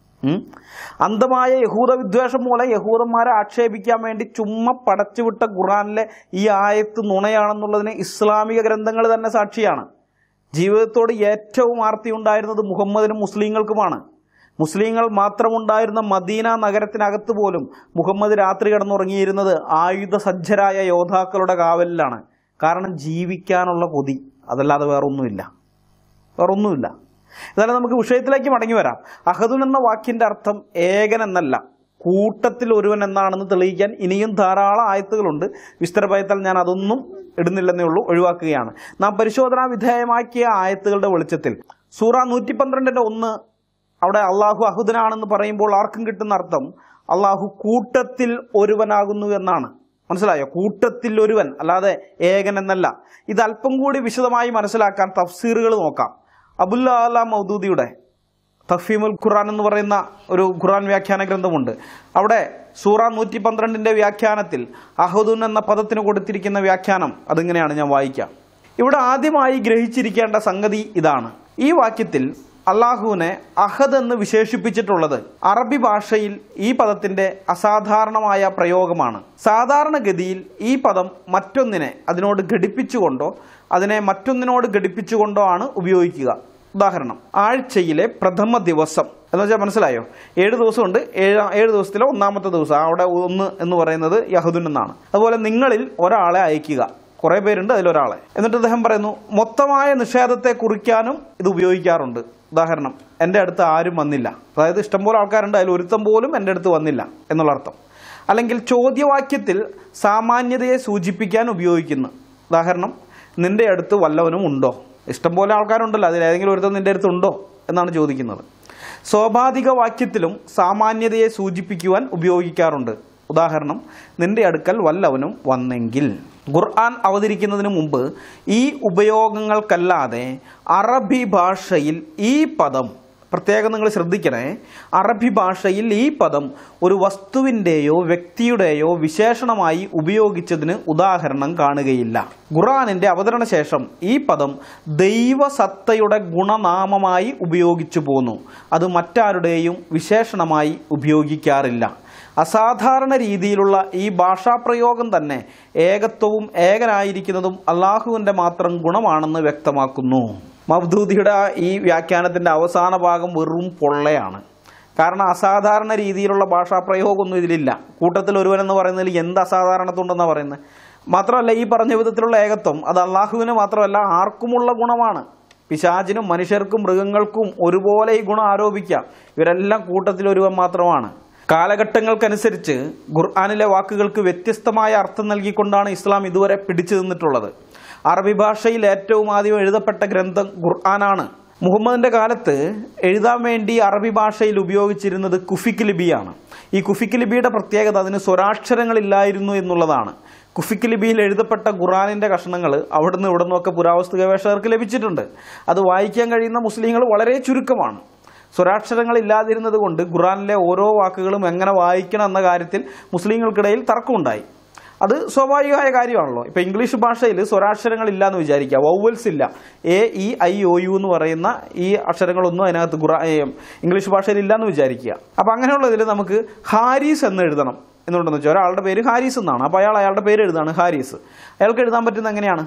അന്ധമായ യഹൂദ വിദ്വേഷം മൂലം യഹൂദന്മാരെ ആക്ഷേപിക്കാൻ വേണ്ടി ചുമ്മാ പടച്ചുവിട്ട ഖുർആനിലെ ഈ ആയത്ത് നുണയാണെന്നുള്ളതിന് ഇസ്ലാമിക ഗ്രന്ഥങ്ങൾ തന്നെ സാക്ഷിയാണ്. ജീവിതത്തോട് ഏറ്റവും ആർത്തി ഉണ്ടായിരുന്നത് മുഹമ്മദിനും മുസ്ലിങ്ങൾക്കുമാണ്. മുസ്ലിങ്ങൾ മാത്രമുണ്ടായിരുന്ന മദീന നഗരത്തിനകത്ത് പോലും മുഹമ്മദ് രാത്രി കിടന്നുറങ്ങിയിരുന്നത് ആയുധ സജ്ജരായ യോദ്ധാക്കളുടെ കാവലിലാണ്. കാരണം ജീവിക്കാനുള്ള കൊതി, അതല്ലാതെ വേറൊന്നുമില്ല വേറൊന്നുമില്ല എന്നാലും നമുക്ക് വിഷയത്തിലേക്ക് മടങ്ങി വരാം. അഹദുൻ എന്ന വാക്കിന്റെ അർത്ഥം ഏകൻ എന്നല്ല, കൂട്ടത്തിൽ ഒരുവൻ എന്നാണെന്ന് തെളിയിക്കാൻ ഇനിയും ധാരാളം ആയത്തുകളുണ്ട്. വിസ്തരഭയത്താൽ ഞാൻ അതൊന്നും ഇടുന്നില്ലെന്നേ ഉള്ളൂ, ഒഴിവാക്കുകയാണ്. നാം പരിശോധനാ വിധേയമാക്കിയ ആയത്തുകളുടെ വെളിച്ചത്തിൽ സൂറ നൂറ്റി പന്ത്രണ്ടിന്റെ ഒന്ന്, അവിടെ അള്ളാഹു അഹദുനാണെന്ന് പറയുമ്പോൾ ആർക്കും കിട്ടുന്ന അർത്ഥം അള്ളാഹു കൂട്ടത്തിൽ ഒരുവനാകുന്നു എന്നാണ്. മനസ്സിലായോ? കൂട്ടത്തിൽ ഒരുവൻ, അല്ലാതെ ഏകൻ എന്നല്ല. ഇത് അല്പം കൂടി വിശദമായി മനസ്സിലാക്കാൻ തഫ്സീറുകൾ നോക്കാം. അബുൽ അല മൗദൂദിയുടെ തഫ്ഹീമുൽ ഖുർആൻ എന്ന് പറയുന്ന ഒരു ഖുർആൻ വ്യാഖ്യാന ഗ്രന്ഥമുണ്ട്. അവിടെ സൂറ നൂറ്റി പന്ത്രണ്ടിന്റെ വ്യാഖ്യാനത്തിൽ അഹദുൻ എന്ന പദത്തിന് കൊടുത്തിരിക്കുന്ന വ്യാഖ്യാനം അതിങ്ങനെയാണ്, ഞാൻ വായിക്കാം. ഇവിടെ ആദ്യമായി ഗ്രഹിച്ചിരിക്കേണ്ട സംഗതി ഇതാണ്. ഈ വാക്യത്തിൽ അള്ളാഹുവിനെ അഹദ് എന്ന് വിശേഷിപ്പിച്ചിട്ടുള്ളത് അറബി ഭാഷയിൽ ഈ പദത്തിന്റെ അസാധാരണമായ പ്രയോഗമാണ്. സാധാരണഗതിയിൽ ഈ പദം മറ്റൊന്നിനെ അതിനോട് ഘടിപ്പിച്ചുകൊണ്ടോ അതിനെ മറ്റൊന്നിനോട് ഘടിപ്പിച്ചുകൊണ്ടോ ആണ് ഉപയോഗിക്കുക. ഉദാഹരണം, ആഴ്ചയിലെ പ്രഥമ ദിവസം എന്ന് വെച്ചാൽ മനസ്സിലായോ? ഏഴ് ദിവസമുണ്ട്, ഏഴ് ഏഴ് ദിവസത്തിലെ ഒന്നാമത്തെ ദിവസം, അവിടെ ഒന്ന് എന്ന് പറയുന്നത് യഹദുൻ എന്നാണ്. അതുപോലെ നിങ്ങളിൽ ഒരാളെ അയക്കുക, കുറെ പേരുണ്ട്, അതിലൊരാളെ. എന്നിട്ട് അദ്ദേഹം പറയുന്നു മൊത്തമായ നിഷേധത്തെ കുറിക്കാനും ഇത് ഉപയോഗിക്കാറുണ്ട്. ഉദാഹരണം, എൻ്റെ അടുത്ത് ആരും വന്നില്ല, അതായത് ഇഷ്ടംപോലെ ആൾക്കാരുണ്ട്, അതിൽ ഒരുത്തം പോലും എൻ്റെ അടുത്ത് വന്നില്ല എന്നുള്ള അർത്ഥം. അല്ലെങ്കിൽ ചോദ്യവാക്യത്തിൽ സാമാന്യതയെ സൂചിപ്പിക്കാൻ ഉപയോഗിക്കുന്നു. ഉദാഹരണം, നിന്റെ അടുത്ത് വല്ലവനും ഉണ്ടോ? ഇഷ്ടംപോലെ ആൾക്കാരുണ്ടല്ലോ, അതിലേതെങ്കിലും ഒരുത്തം നിന്റെ അടുത്ത് ഉണ്ടോ എന്നാണ് ചോദിക്കുന്നത്. സ്വാഭാവിക വാക്യത്തിലും സാമാന്യതയെ സൂചിപ്പിക്കുവാൻ ഉപയോഗിക്കാറുണ്ട്. ഉദാഹരണം, നിന്റെ അടുക്കൽ വല്ലവനും വന്നെങ്കിൽ. ഖുർആൻ അവതരിക്കുന്നതിന് മുമ്പ് ഈ ഉപയോഗങ്ങൾക്കല്ലാതെ അറബി ഭാഷയിൽ ഈ പദം, പ്രത്യേകം നിങ്ങൾ ശ്രദ്ധിക്കണേ, അറബി ഭാഷയിൽ ഈ പദം ഒരു വസ്തുവിൻ്റെയോ വ്യക്തിയുടെയോ വിശേഷണമായി ഉപയോഗിച്ചതിന് ഉദാഹരണം കാണുകയില്ല. ഖുർആനിന്റെ അവതരണ ശേഷം ഈ പദം ദൈവസത്തയുടെ ഗുണനാമമായി ഉപയോഗിച്ചു പോന്നു. അത് മറ്റാരുടെയും വിശേഷണമായി ഉപയോഗിക്കാറില്ല. അസാധാരണ രീതിയിലുള്ള ഈ ഭാഷാപ്രയോഗം തന്നെ ഏകത്വവും ഏകനായിരിക്കുന്നതും അള്ളാഹുവിൻ്റെ മാത്രം ഗുണമാണെന്ന് വ്യക്തമാക്കുന്നു. മൗദൂദിയുടെ ഈ വ്യാഖ്യാനത്തിൻ്റെ അവസാന ഭാഗം വെറും പൊള്ളയാണ്. കാരണം അസാധാരണ രീതിയിലുള്ള ഭാഷാപ്രയോഗമൊന്നും ഇതിലില്ല. കൂട്ടത്തിൽ ഒരുവനെന്ന് പറയുന്നതിൽ എന്ത് അസാധാരണത്തുണ്ടെന്നാണ് പറയുന്നത്. മാത്രമല്ല, ഈ പറഞ്ഞ വിധത്തിലുള്ള ഏകത്വം അത് അള്ളാഹുവിന് മാത്രമല്ല ആർക്കുമുള്ള ഗുണമാണ്. പിശാചിനും മനുഷ്യർക്കും മൃഗങ്ങൾക്കും ഒരുപോലെ ഈ ഗുണം ആരോപിക്കാം. ഇവരെല്ലാം കൂട്ടത്തിൽ ഒരുവൻ മാത്രമാണ്. കാലഘട്ടങ്ങൾക്കനുസരിച്ച് ഖുർആനിലെ വാക്കുകൾക്ക് വ്യത്യസ്തമായ അർത്ഥം നൽകിക്കൊണ്ടാണ് ഇസ്ലാം ഇതുവരെ പിടിച്ചു നിന്നിട്ടുള്ളത്. അറബി ഭാഷയിൽ ഏറ്റവും ആദ്യം എഴുതപ്പെട്ട ഗ്രന്ഥം ഖുർആനാണ്. മുഹമ്മദിന്റെ കാലത്ത് എഴുതാൻ വേണ്ടി അറബി ഭാഷയിൽ ഉപയോഗിച്ചിരുന്നത് കുഫിക് ലിപിയാണ്. ഈ കുഫിക് ലിപിയുടെ പ്രത്യേകത അതിന് സ്വരാക്ഷരങ്ങളില്ലായിരുന്നു എന്നുള്ളതാണ്. കുഫിക് ലിപിയിൽ എഴുതപ്പെട്ട ഖുർആനിന്റെ കഷ്ണങ്ങൾ അവിടുന്ന് ഇവിടെ നിന്നൊക്കെ പുരാവസ്തു ഗവേഷകർക്ക് ലഭിച്ചിട്ടുണ്ട്. അത് വായിക്കാൻ കഴിയുന്ന മുസ്ലിങ്ങൾ വളരെ ചുരുക്കമാണ്. സ്വരാക്ഷരങ്ങൾ ഇല്ലാതിരുന്നത് കൊണ്ട് ഖുർആനിലെ ഓരോ വാക്കുകളും എങ്ങനെ വായിക്കണം എന്ന കാര്യത്തിൽ മുസ്ലിങ്ങൾക്കിടയിൽ തർക്കമുണ്ടായി. അത് സ്വാഭാവികമായ കാര്യമാണല്ലോ. ഇപ്പം ഇംഗ്ലീഷ് ഭാഷയിൽ സ്വരാക്ഷരങ്ങൾ ഇല്ല എന്ന് വിചാരിക്കുക, വൗവൽസ് ഇല്ല. A E I O U എന്ന് പറയുന്ന ഈ അക്ഷരങ്ങളൊന്നും അതിനകത്ത് ഖുർആൻ ഇംഗ്ലീഷ് ഭാഷയിൽ ഇല്ല എന്ന് വിചാരിക്കുക. അപ്പം അങ്ങനെയുള്ളതിൽ നമുക്ക് ഹാരിസ് എന്ന് എഴുതണം എന്നുണ്ടെന്ന് വെച്ചാൽ ഒരാളുടെ പേര് ഹാരിസ് എന്നാണ്. അപ്പോൾ അയാൾ അയാളുടെ പേര് എഴുതാണ് ഹാരിസ്. അയാൾക്ക് എഴുതാൻ പറ്റുന്നത് എങ്ങനെയാണ്?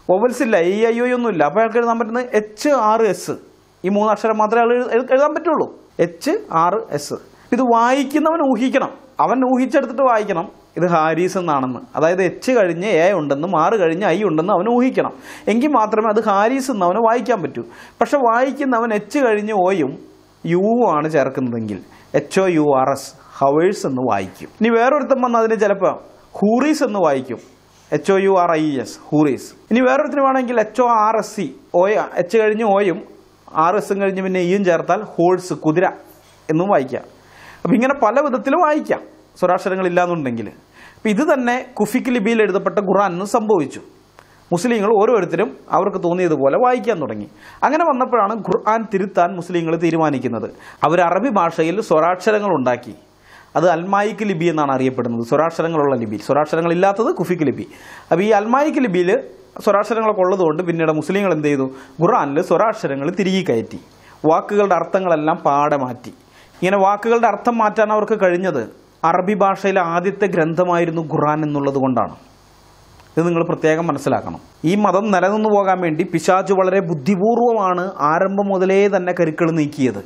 വൊവൽസ് ഇല്ല, ഈ ഐ ഒ ഒന്നും ഇല്ല. അപ്പോൾ അയാൾക്ക് എഴുതാൻ പറ്റുന്നത് എച്ച് ആറ് എസ്, ഈ മൂന്ന് അക്ഷരം മാത്രമേ അയാൾ എഴുതാൻ പറ്റുള്ളൂ, എച്ച് ആറ് എസ്. ഇത് വായിക്കുന്നവൻ ഊഹിക്കണം, അവൻ ഊഹിച്ചെടുത്തിട്ട് വായിക്കണം ഇത് ഹാരിസ് എന്നാണെന്ന്. അതായത് എച്ച് കഴിഞ്ഞ് എ ഉണ്ടെന്നും ആറ് കഴിഞ്ഞ് ഐ ഉണ്ടെന്നും അവൻ ഊഹിക്കണം. എങ്കിൽ മാത്രമേ അത് ഹാരിസ് എന്ന് അവന് വായിക്കാൻ പറ്റൂ. പക്ഷെ വായിക്കുന്നവൻ എച്ച് കഴിഞ്ഞ് ഓയും യു ആണ് ചേർക്കുന്നതെങ്കിൽ H O U R S hours എന്ന് വായിക്കും. ഇനി വേറൊരുത്തം വന്ന് അതിന് ചിലപ്പോൾ ഹൂറീസ് എന്ന് വായിക്കും, H O U R I S houris. ഇനി വേറൊരുത്തിന് വേണമെങ്കിൽ H O R S C, ഓയ എച്ച് കഴിഞ്ഞ് ഓയും ആർ എസും കഴിഞ്ഞ് പിന്നെ ഇയും ചേർത്താൽ ഹോഴ്സ് കുതിര എന്നും വായിക്കാം. അപ്പം ഇങ്ങനെ പല വിധത്തിലും വായിക്കാം സ്വരാക്ഷരങ്ങളില്ലാന്നുണ്ടെങ്കിൽ. അപ്പം ഇത് തന്നെ കുഫിക് ലിപിയിൽ എഴുതപ്പെട്ട ഖുർആനിന് സംഭവിച്ചു. മുസ്ലിങ്ങൾ ഓരോരുത്തരും അവർക്ക് തോന്നിയതുപോലെ വായിക്കാൻ തുടങ്ങി. അങ്ങനെ വന്നപ്പോഴാണ് ഖുർആൻ തിരുത്താൻ മുസ്ലിങ്ങൾ തീരുമാനിക്കുന്നത്. അവർ അറബി ഭാഷയിൽ സ്വരാക്ഷരങ്ങൾ ഉണ്ടാക്കി. അത് അൽമായിക് ലിപി എന്നാണ് അറിയപ്പെടുന്നത്, സ്വരാക്ഷരങ്ങളുള്ള ലിപി. സ്വരാക്ഷരങ്ങളില്ലാത്തത് കുഫിക് ലിപി. അപ്പോൾ ഈ അൽമായിക് ലിപിയിൽ സ്വരാക്ഷരങ്ങളൊക്കെ ഉള്ളതുകൊണ്ട് പിന്നീട് മുസ്ലിങ്ങൾ എന്ത് ചെയ്തു, ഖുർആനിൽ സ്വരാക്ഷരങ്ങൾ തിരികെ കയറ്റി, വാക്കുകളുടെ അർത്ഥങ്ങളെല്ലാം പാടെ മാറ്റി. ഇങ്ങനെ വാക്കുകളുടെ അർത്ഥം മാറ്റാൻ അവർക്ക് കഴിഞ്ഞത് അറബി ഭാഷയിലെ ആദ്യത്തെ ഗ്രന്ഥമായിരുന്നു ഖുർആൻ എന്നുള്ളത് കൊണ്ടാണ്. ഇത് നിങ്ങൾ പ്രത്യേകം മനസ്സിലാക്കണം. ഈ മതം നിലനിന്നു പോകാൻ വേണ്ടി പിശാച് വളരെ ബുദ്ധിപൂർവമാണ് ആരംഭം മുതലേ തന്നെ കരുക്കൾ നീക്കിയത്.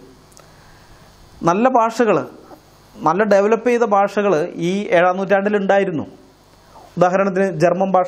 നല്ല ഭാഷകൾ, നല്ല ഡെവലപ്പ് ചെയ്ത ഭാഷകൾ ഈ ഏഴാം നൂറ്റാണ്ടിലുണ്ടായിരുന്നു. ഉദാഹരണത്തിന് ജർമ്മൻ ഭാഷ,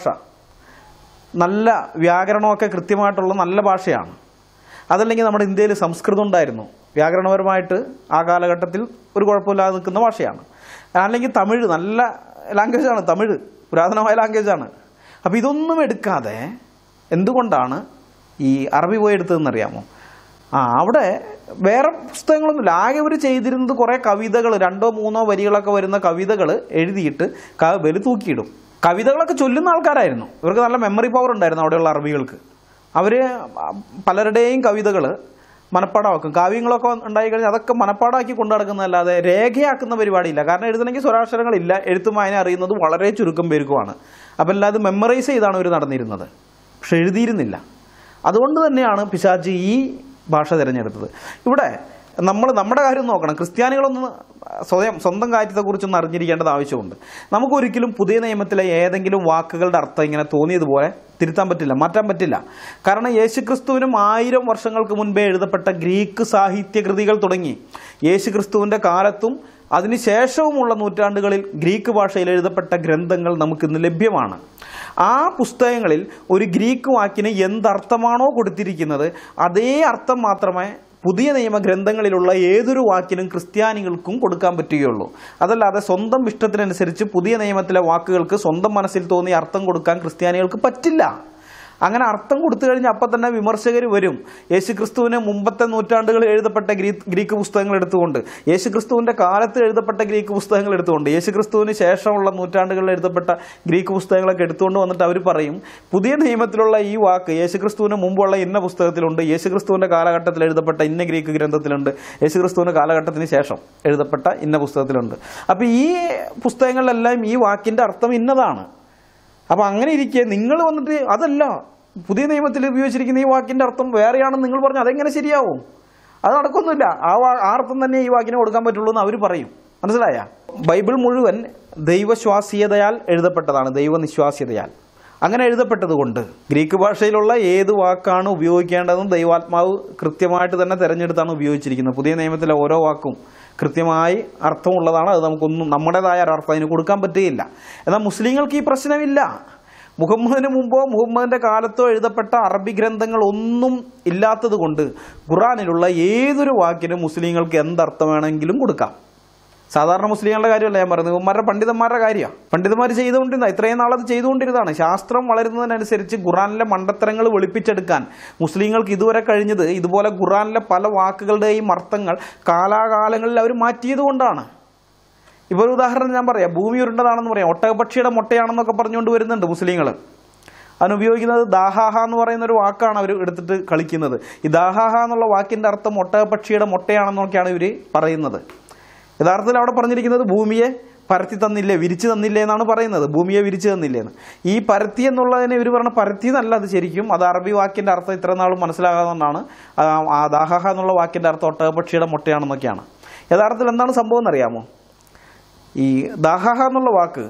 നല്ല വ്യാകരണമൊക്കെ കൃത്യമായിട്ടുള്ള നല്ല ഭാഷയാണ്. അതല്ലെങ്കിൽ നമ്മുടെ ഇന്ത്യയിൽ സംസ്കൃതം ഉണ്ടായിരുന്നു, വ്യാകരണപരമായിട്ട് ആ കാലഘട്ടത്തിൽ ഒരു കുഴപ്പമില്ലാതെ നിൽക്കുന്ന ഭാഷയാണ്. അല്ലെങ്കിൽ തമിഴ് നല്ല ലാംഗ്വേജാണ്, തമിഴ് പുരാതനമായ ലാംഗ്വേജാണ്. അപ്പോൾ ഇതൊന്നും എടുക്കാതെ എന്തുകൊണ്ടാണ് ഈ അറബി പോയി എടുത്തതെന്നറിയാമോ? ആ അവിടെ വേറെ പുസ്തകങ്ങളൊന്നുമില്ല. ആകെ അവർ ചെയ്തിരുന്നത് കുറേ കവിതകൾ, രണ്ടോ മൂന്നോ വരികളൊക്കെ വരുന്ന കവിതകൾ എഴുതിയിട്ട് വലു തൂക്കിയിടും. കവിതകളൊക്കെ ചൊല്ലുന്ന ആൾക്കാരായിരുന്നു, ഇവർക്ക് നല്ല മെമ്മറി പവർ ഉണ്ടായിരുന്നു അവിടെയുള്ള അറബികൾക്ക്. അവർ പലരുടെയും കവിതകൾ മനപ്പാടമാക്കും. കാവ്യങ്ങളൊക്കെ ഉണ്ടായി കഴിഞ്ഞാൽ അതൊക്കെ മനപ്പാടാക്കി കൊണ്ടു നടക്കുന്നതല്ലാതെ രേഖയാക്കുന്ന പരിപാടിയില്ല. കാരണം എഴുതണമെങ്കിൽ സ്വരാക്ഷരങ്ങളില്ല, എഴുത്തും വായന അറിയുന്നത് വളരെ ചുരുക്കം പേർക്കുമാണ്. അപ്പം എല്ലാം മെമ്മറൈസ് ചെയ്താണ് അവർ നടന്നിരുന്നത്, പക്ഷെ എഴുതിയിരുന്നില്ല. അതുകൊണ്ട് തന്നെയാണ് പിശാച് ഈ ഭാഷ തിരഞ്ഞെടുത്തത്. ഇവിടെ നമ്മൾ നമ്മുടെ കാര്യം നോക്കണം. ക്രിസ്ത്യാനികളൊന്ന് സ്വയം സ്വന്തം കാര്യത്തെക്കുറിച്ചൊന്ന് അറിഞ്ഞിരിക്കേണ്ടത് ആവശ്യമുണ്ട്. നമുക്കൊരിക്കലും പുതിയ നിയമത്തിലെ ഏതെങ്കിലും വാക്കുകളുടെ അർത്ഥം ഇങ്ങനെ തോന്നിയതുപോലെ തിരുത്താൻ പറ്റില്ല, മാറ്റാൻ പറ്റില്ല. കാരണം യേശുക്രിസ്തുവിനും ആയിരം വർഷങ്ങൾക്ക് മുൻപേ എഴുതപ്പെട്ട ഗ്രീക്ക് സാഹിത്യകൃതികൾ തുടങ്ങി യേശുക്രിസ്തുവിൻ്റെ കാലത്തും അതിനുശേഷവുമുള്ള നൂറ്റാണ്ടുകളിൽ ഗ്രീക്ക് ഭാഷയിൽ എഴുതപ്പെട്ട ഗ്രന്ഥങ്ങൾ നമുക്കിന്ന് ലഭ്യമാണ്. ആ പുസ്തകങ്ങളിൽ ഒരു ഗ്രീക്ക് വാക്കിന് എന്തർത്ഥമാണോ കൊടുത്തിരിക്കുന്നത് അതേ അർത്ഥം മാത്രമേ പുതിയ നിയമ ഗ്രന്ഥങ്ങളിലുള്ള ഏതൊരു വാക്കിനും ക്രിസ്ത്യാനികൾക്കും കൊടുക്കാൻ പറ്റുകയുള്ളൂ. അതല്ലാതെ സ്വന്തം ഇഷ്ടത്തിനനുസരിച്ച് പുതിയ നിയമത്തിലെ വാക്കുകൾക്ക് സ്വന്തം മനസ്സിൽ തോന്നിയ അർത്ഥം കൊടുക്കാൻ ക്രിസ്ത്യാനികൾക്ക് പറ്റില്ല. അങ്ങനെ അർത്ഥം കൊടുത്തു കഴിഞ്ഞാൽ അപ്പം തന്നെ വിമർശകർ വരും. യേശുക്രിസ്തുവിന് മുമ്പത്തെ നൂറ്റാണ്ടുകളിൽ എഴുതപ്പെട്ട ഗ്രീക്ക് പുസ്തകങ്ങൾ എടുത്തുകൊണ്ട്, യേശുക്രിസ്തുവിൻ്റെ കാലത്ത് എഴുതപ്പെട്ട ഗ്രീക്ക് പുസ്തകങ്ങൾ എടുത്തുകൊണ്ട്, യേശുക്രിസ്തുവിന് ശേഷമുള്ള നൂറ്റാണ്ടുകളിൽ എഴുതപ്പെട്ട ഗ്രീക്ക് പുസ്തകങ്ങളൊക്കെ എടുത്തുകൊണ്ട് വന്നിട്ട് അവർ പറയും പുതിയ നിയമത്തിലുള്ള ഈ വാക്ക് യേശുക്രിസ്തുവിന് മുമ്പുള്ള ഇന്ന പുസ്തകത്തിലുണ്ട്, യേശുക്രിസ്തുവിൻ്റെ കാലഘട്ടത്തിൽ എഴുതപ്പെട്ട ഇന്ന ഗ്രീക്ക് ഗ്രന്ഥത്തിലുണ്ട്, യേശുക്രിസ്തുവിൻ്റെ കാലഘട്ടത്തിന് ശേഷം എഴുതപ്പെട്ട ഇന്ന പുസ്തകത്തിലുണ്ട്. അപ്പോൾ ഈ പുസ്തകങ്ങളിലെല്ലാം ഈ വാക്കിൻ്റെ അർത്ഥം ഇന്നതാണ്. അപ്പം അങ്ങനെ ഇരിക്കെ നിങ്ങൾ വന്നിട്ട് അതല്ല പുതിയ നിയമത്തിൽ ഉപയോഗിച്ചിരിക്കുന്ന ഈ വാക്കിൻ്റെ അർത്ഥം വേറെയാണെന്ന് നിങ്ങൾ പറഞ്ഞാൽ അതെങ്ങനെ ശരിയാവും? അത് നടക്കൊന്നുമില്ല. ആ വാ ആ അർത്ഥം തന്നെ ഈ വാക്കിന് കൊടുക്കാൻ പറ്റുള്ളൂ എന്ന് അവർ പറയും. മനസ്സിലായ? ബൈബിൾ മുഴുവൻ ദൈവശ്വാസീയതയാൽ എഴുതപ്പെട്ടതാണ്, ദൈവനിശ്വാസ്യതയാൽ. അങ്ങനെ എഴുതപ്പെട്ടത് കൊണ്ട് ഗ്രീക്ക് ഭാഷയിലുള്ള ഏത് വാക്കാണ് ഉപയോഗിക്കേണ്ടതെന്ന് ദൈവാത്മാവ് കൃത്യമായിട്ട് തന്നെ തിരഞ്ഞെടുത്താണ് ഉപയോഗിച്ചിരിക്കുന്നത്. പുതിയ നിയമത്തിലെ ഓരോ വാക്കും കൃത്യമായി അർത്ഥമുള്ളതാണ്. അത് നമുക്കൊന്നും നമ്മുടേതായ ഒരർത്ഥം അതിന് കൊടുക്കാൻ പറ്റുകയില്ല. എന്നാൽ മുസ്ലിങ്ങൾക്ക് ഈ പ്രശ്നമില്ല. മുഹമ്മദിന് മുമ്പോ മുഹമ്മദിൻ്റെ കാലത്തോ എഴുതപ്പെട്ട അറബി ഗ്രന്ഥങ്ങൾ ഒന്നും ഇല്ലാത്തത് കൊണ്ട് ഖുർആനിലുള്ള ഏതൊരു വാക്കിനും മുസ്ലിങ്ങൾക്ക് എന്തർത്ഥം വേണമെങ്കിലും കൊടുക്കാം. സാധാരണ മുസ്ലിങ്ങളുടെ കാര്യമല്ല ഞാൻ പറയുന്നത്, ഇവന്മാരുടെ പണ്ഡിതന്മാരുടെ കാര്യമാണ്. പണ്ഡിതന്മാർ ചെയ്തുകൊണ്ടിരുന്ന ഇത്രയും നാളത് ചെയ്തുകൊണ്ടിരുന്നതാണ്. ശാസ്ത്രം വളരുന്നതിനനുസരിച്ച് ഖുർആനിലെ മണ്ടത്തരങ്ങൾ വെളുപ്പിച്ചെടുക്കാൻ മുസ്ലിങ്ങൾക്ക് ഇതുവരെ കഴിഞ്ഞത് ഇതുപോലെ ഖുർആനിലെ പല വാക്കുകളുടെയും അർത്ഥങ്ങൾ കാലാകാലങ്ങളിൽ അവർ മാറ്റിയത് കൊണ്ടാണ്. ഇപ്പോൾ ഒരു ഉദാഹരണം ഞാൻ പറയാം. ഭൂമി ഉരുണ്ടതാണെന്ന് പറയാം, ഒട്ടകപക്ഷിയുടെ മുട്ടയാണെന്നൊക്കെ പറഞ്ഞുകൊണ്ട് വരുന്നുണ്ട് മുസ്ലിങ്ങൾ. അതിനുപയോഗിക്കുന്നത് ദാഹാഹ എന്ന് പറയുന്ന ഒരു വാക്കാണ് അവർ എടുത്തിട്ട് കളിക്കുന്നത്. ഈ ദാഹാഹ എന്നുള്ള വാക്കിൻ്റെ അർത്ഥം ഒട്ടകപക്ഷിയുടെ മുട്ടയാണെന്നൊക്കെയാണ് ഇവർ പറയുന്നത്. യഥാർത്ഥത്തിൽ അവിടെ പറഞ്ഞിരിക്കുന്നത് ഭൂമിയെ പരത്തി തന്നില്ലേ, വിരിച്ചു തന്നില്ലേ എന്നാണ് പറയുന്നത്. ഭൂമിയെ വിരിച്ചു തന്നില്ലേന്ന്. ഈ പരത്തി എന്നുള്ളതിനെ ഇവർ പറഞ്ഞ പരത്തി എന്നല്ല, അത് ശരിക്കും അത് അറബി വാക്കിൻ്റെ അർത്ഥം ഇത്ര നാളും മനസ്സിലാകാവുന്നതാണ്. ആ ദാഹഹ എന്നുള്ള വാക്കിൻ്റെ അർത്ഥം ഒട്ടകപക്ഷിയുടെ മുട്ടയാണെന്നൊക്കെയാണ്. യഥാർത്ഥത്തിൽ എന്താണ് സംഭവം എന്നറിയാമോ? ഈ ദാഹഹ എന്നുള്ള വാക്ക്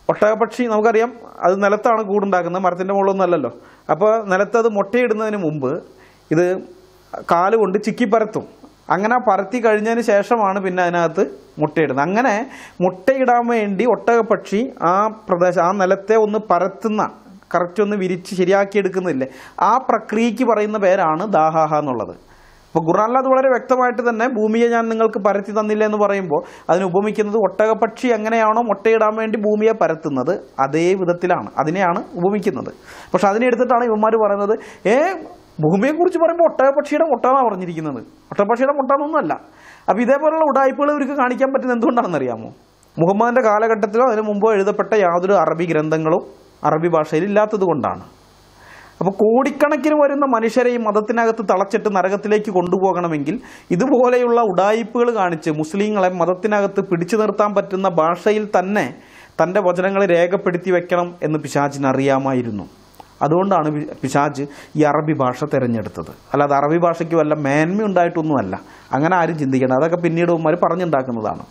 ഒട്ടകപ്പക്ഷി നമുക്കറിയാം അത് നിലത്താണ് കൂടുണ്ടാക്കുന്നത്, മരത്തിൻ്റെ മുകളിലൊന്നും അല്ലല്ലോ. അപ്പോൾ നിലത്ത് അത് മുട്ടയിടുന്നതിന് മുമ്പ് ഇത് കാലുകൊണ്ട് ചിക്കി പരത്തും. അങ്ങനെ പരത്തി കഴിഞ്ഞതിന് ശേഷമാണ് പിന്നെ അതിനകത്ത് മുട്ടയിടുന്നത്. അങ്ങനെ മുട്ടയിടാൻ വേണ്ടി ഒട്ടകപ്പക്ഷി ആ പ്രദേശം ആ നിലത്തെ ഒന്ന് പരത്തുന്ന, കറക്റ്റ് ഒന്ന് വിരിച്ച് ശരിയാക്കിയെടുക്കുന്നില്ലേ, ആ പ്രക്രിയയ്ക്ക് പറയുന്ന പേരാണ് ദാഹാഹ എന്നുള്ളത്. അപ്പോൾ ഖുർആനിൽ അത് വളരെ വ്യക്തമായിട്ട് തന്നെ ഭൂമിയെ ഞാൻ നിങ്ങൾക്ക് പരത്തി തന്നില്ല എന്ന് പറയുമ്പോൾ അതിന് ഉപമിക്കുന്നത് ഒട്ടകപ്പക്ഷി എങ്ങനെയാണോ മുട്ടയിടാൻ വേണ്ടി ഭൂമിയെ പരത്തുന്നത് അതേ വിധത്തിലാണ്, അതിനെയാണ് ഉപമിക്കുന്നത്. പക്ഷെ അതിനെ എടുത്തിട്ടാണ് ഇവന്മാർ പറയുന്നത് ഏ ഭൂമിയെക്കുറിച്ച് പറയുമ്പോൾ ഒട്ടകപ്പക്ഷിയുടെ മുട്ട എന്നാണ് പറഞ്ഞിരിക്കുന്നത്, ഒട്ടകപ്പക്ഷിയുടെ മുട്ട എന്നൊന്നുമല്ല. അപ്പോൾ ഇതേപോലുള്ള ഉടായ്പകൾ ഇവർക്ക് കാണിക്കാൻ പറ്റുന്നത് എന്തുകൊണ്ടാണെന്ന് അറിയാമോ? മുഹമ്മദിൻ്റെ കാലഘട്ടത്തിലോ അതിന് മുമ്പോ എഴുതപ്പെട്ട യാതൊരു അറബി ഗ്രന്ഥങ്ങളും അറബി ഭാഷയിൽ ഇല്ലാത്തത് കൊണ്ടാണ്. അപ്പോൾ കോടിക്കണക്കിന് വരുന്ന മനുഷ്യരെ ഈ മതത്തിനകത്ത് തളച്ചിട്ട് നരകത്തിലേക്ക് കൊണ്ടുപോകണമെങ്കിൽ ഇതുപോലെയുള്ള ഉടായിപ്പുകൾ കാണിച്ച് മുസ്ലിങ്ങളെ മതത്തിനകത്ത് പിടിച്ചു നിർത്താൻ പറ്റുന്ന ഭാഷയിൽ തന്നെ തൻ്റെ വചനങ്ങളെ രേഖപ്പെടുത്തി വെക്കണം എന്ന് പിശാചിന് അറിയാമായിരുന്നു. അതുകൊണ്ടാണ് പിശാച് ഈ അറബി ഭാഷ തിരഞ്ഞെടുത്തത്. അല്ലാതെ അറബി ഭാഷയ്ക്ക് വല്ല മേന്മ ഉണ്ടായിട്ടൊന്നുമല്ല. അങ്ങനെ ആരും ചിന്തിക്കണം, അതൊക്കെ പിന്നീട് ഉമ്മാർ പറഞ്ഞുണ്ടാക്കുന്നതാണ്.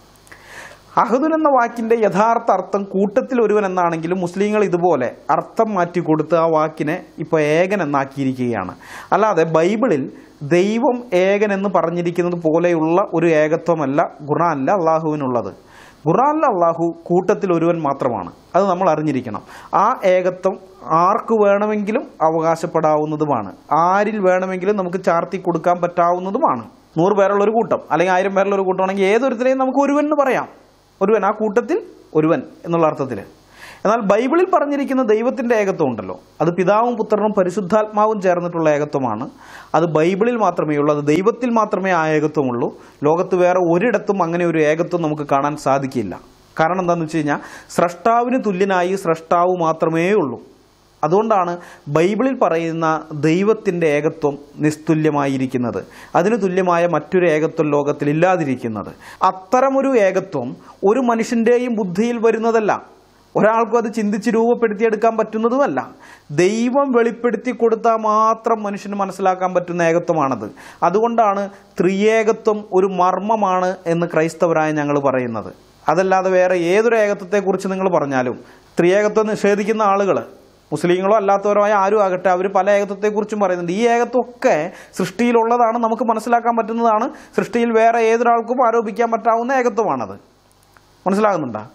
അഹദുൻ എന്ന വാക്കിൻ്റെ യഥാർത്ഥ അർത്ഥം കൂട്ടത്തിൽ ഒരുവൻ എന്നാണെങ്കിലും മുസ്ലിങ്ങൾ ഇതുപോലെ അർത്ഥം മാറ്റി കൊടുത്ത് ആ വാക്കിനെ ഇപ്പോൾ ഏകൻ എന്നാക്കിയിരിക്കുകയാണ്. അല്ലാതെ ബൈബിളിൽ ദൈവം ഏകൻ എന്ന് പറഞ്ഞിരിക്കുന്നത് പോലെയുള്ള ഒരു ഏകത്വമല്ല ഖുർആനിൽ അള്ളാഹുവിനുള്ളത്. ഖുർആനിൽ അള്ളാഹു കൂട്ടത്തിൽ ഒരുവൻ മാത്രമാണ്, അത് നമ്മൾ അറിഞ്ഞിരിക്കണം. ആ ഏകത്വം ആർക്ക് വേണമെങ്കിലും അവകാശപ്പെടാവുന്നതുമാണ്, ആരിൽ വേണമെങ്കിലും നമുക്ക് ചാർത്തി കൊടുക്കാൻ പറ്റാവുന്നതുമാണ്. നൂറ് പേരുള്ള ഒരു കൂട്ടം അല്ലെങ്കിൽ ആയിരം പേരുള്ള ഒരു കൂട്ടമാണെങ്കിൽ ഏതൊരുത്തരെയും നമുക്ക് ഒരുവൻ എന്ന് പറയാം, ഒരുവൻ, ആ കൂട്ടത്തിൽ ഒരുവൻ എന്നുള്ള അർത്ഥത്തിൽ. എന്നാൽ ബൈബിളിൽ പറഞ്ഞിരിക്കുന്ന ദൈവത്തിൻ്റെ ഏകത്വം ഉണ്ടല്ലോ, അത് പിതാവും പുത്രനും പരിശുദ്ധാത്മാവും ചേർന്നിട്ടുള്ള ഏകത്വമാണ്. അത് ബൈബിളിൽ മാത്രമേ ഉള്ളൂ, അത് ദൈവത്തിൽ മാത്രമേ ആ ഏകത്വമുള്ളൂ. ലോകത്ത് വേറെ ഒരിടത്തും അങ്ങനെ ഒരു ഏകത്വം നമുക്ക് കാണാൻ സാധിക്കില്ല. കാരണം എന്താണെന്ന് വെച്ച് കഴിഞ്ഞാൽ സ്രഷ്ടാവിന് തുല്യനായി സ്രഷ്ടാവ് മാത്രമേ ഉള്ളൂ. അതുകൊണ്ടാണ് ബൈബിളിൽ പറയുന്ന ദൈവത്തിൻ്റെ ഏകത്വം നിസ്തുല്യമായിരിക്കുന്നത്, അതിന് തുല്യമായ മറ്റൊരു ഏകത്വം ലോകത്തിൽ ഇല്ലാതിരിക്കുന്നത്. അത്തരമൊരു ഏകത്വം ഒരു മനുഷ്യൻ്റെയും ബുദ്ധിയിൽ വരുന്നതല്ല, ഒരാൾക്കും അത് ചിന്തിച്ച് രൂപപ്പെടുത്തിയെടുക്കാൻ പറ്റുന്നതുമല്ല. ദൈവം വെളിപ്പെടുത്തി കൊടുത്താൽ മാത്രം മനുഷ്യന് മനസ്സിലാക്കാൻ പറ്റുന്ന ഏകത്വമാണത്. അതുകൊണ്ടാണ് ത്രിയേകത്വം ഒരു മർമ്മമാണ് എന്ന് ക്രൈസ്തവരായ ഞങ്ങൾ പറയുന്നത്. അതല്ലാതെ വേറെ ഏതൊരു ഏകത്വത്തെക്കുറിച്ച് നിങ്ങൾ പറഞ്ഞാലും ത്രിയേകത്വം നിഷേധിക്കുന്ന ആളുകൾ മുസ്ലിങ്ങളോ അല്ലാത്തവരോ ആയ ആരും ആകട്ടെ, അവർ പല ഏകത്വത്തെക്കുറിച്ചും പറയുന്നുണ്ട്. ഈ ഏകത്വമൊക്കെ സൃഷ്ടിയിലുള്ളതാണ്, നമുക്ക് മനസ്സിലാക്കാൻ പറ്റുന്നതാണ്, സൃഷ്ടിയിൽ വേറെ ഏതൊരാൾക്കും ആരോപിക്കാൻ പറ്റാവുന്ന ഏകത്വമാണത്. മനസ്സിലാകുന്നുണ്ടോ?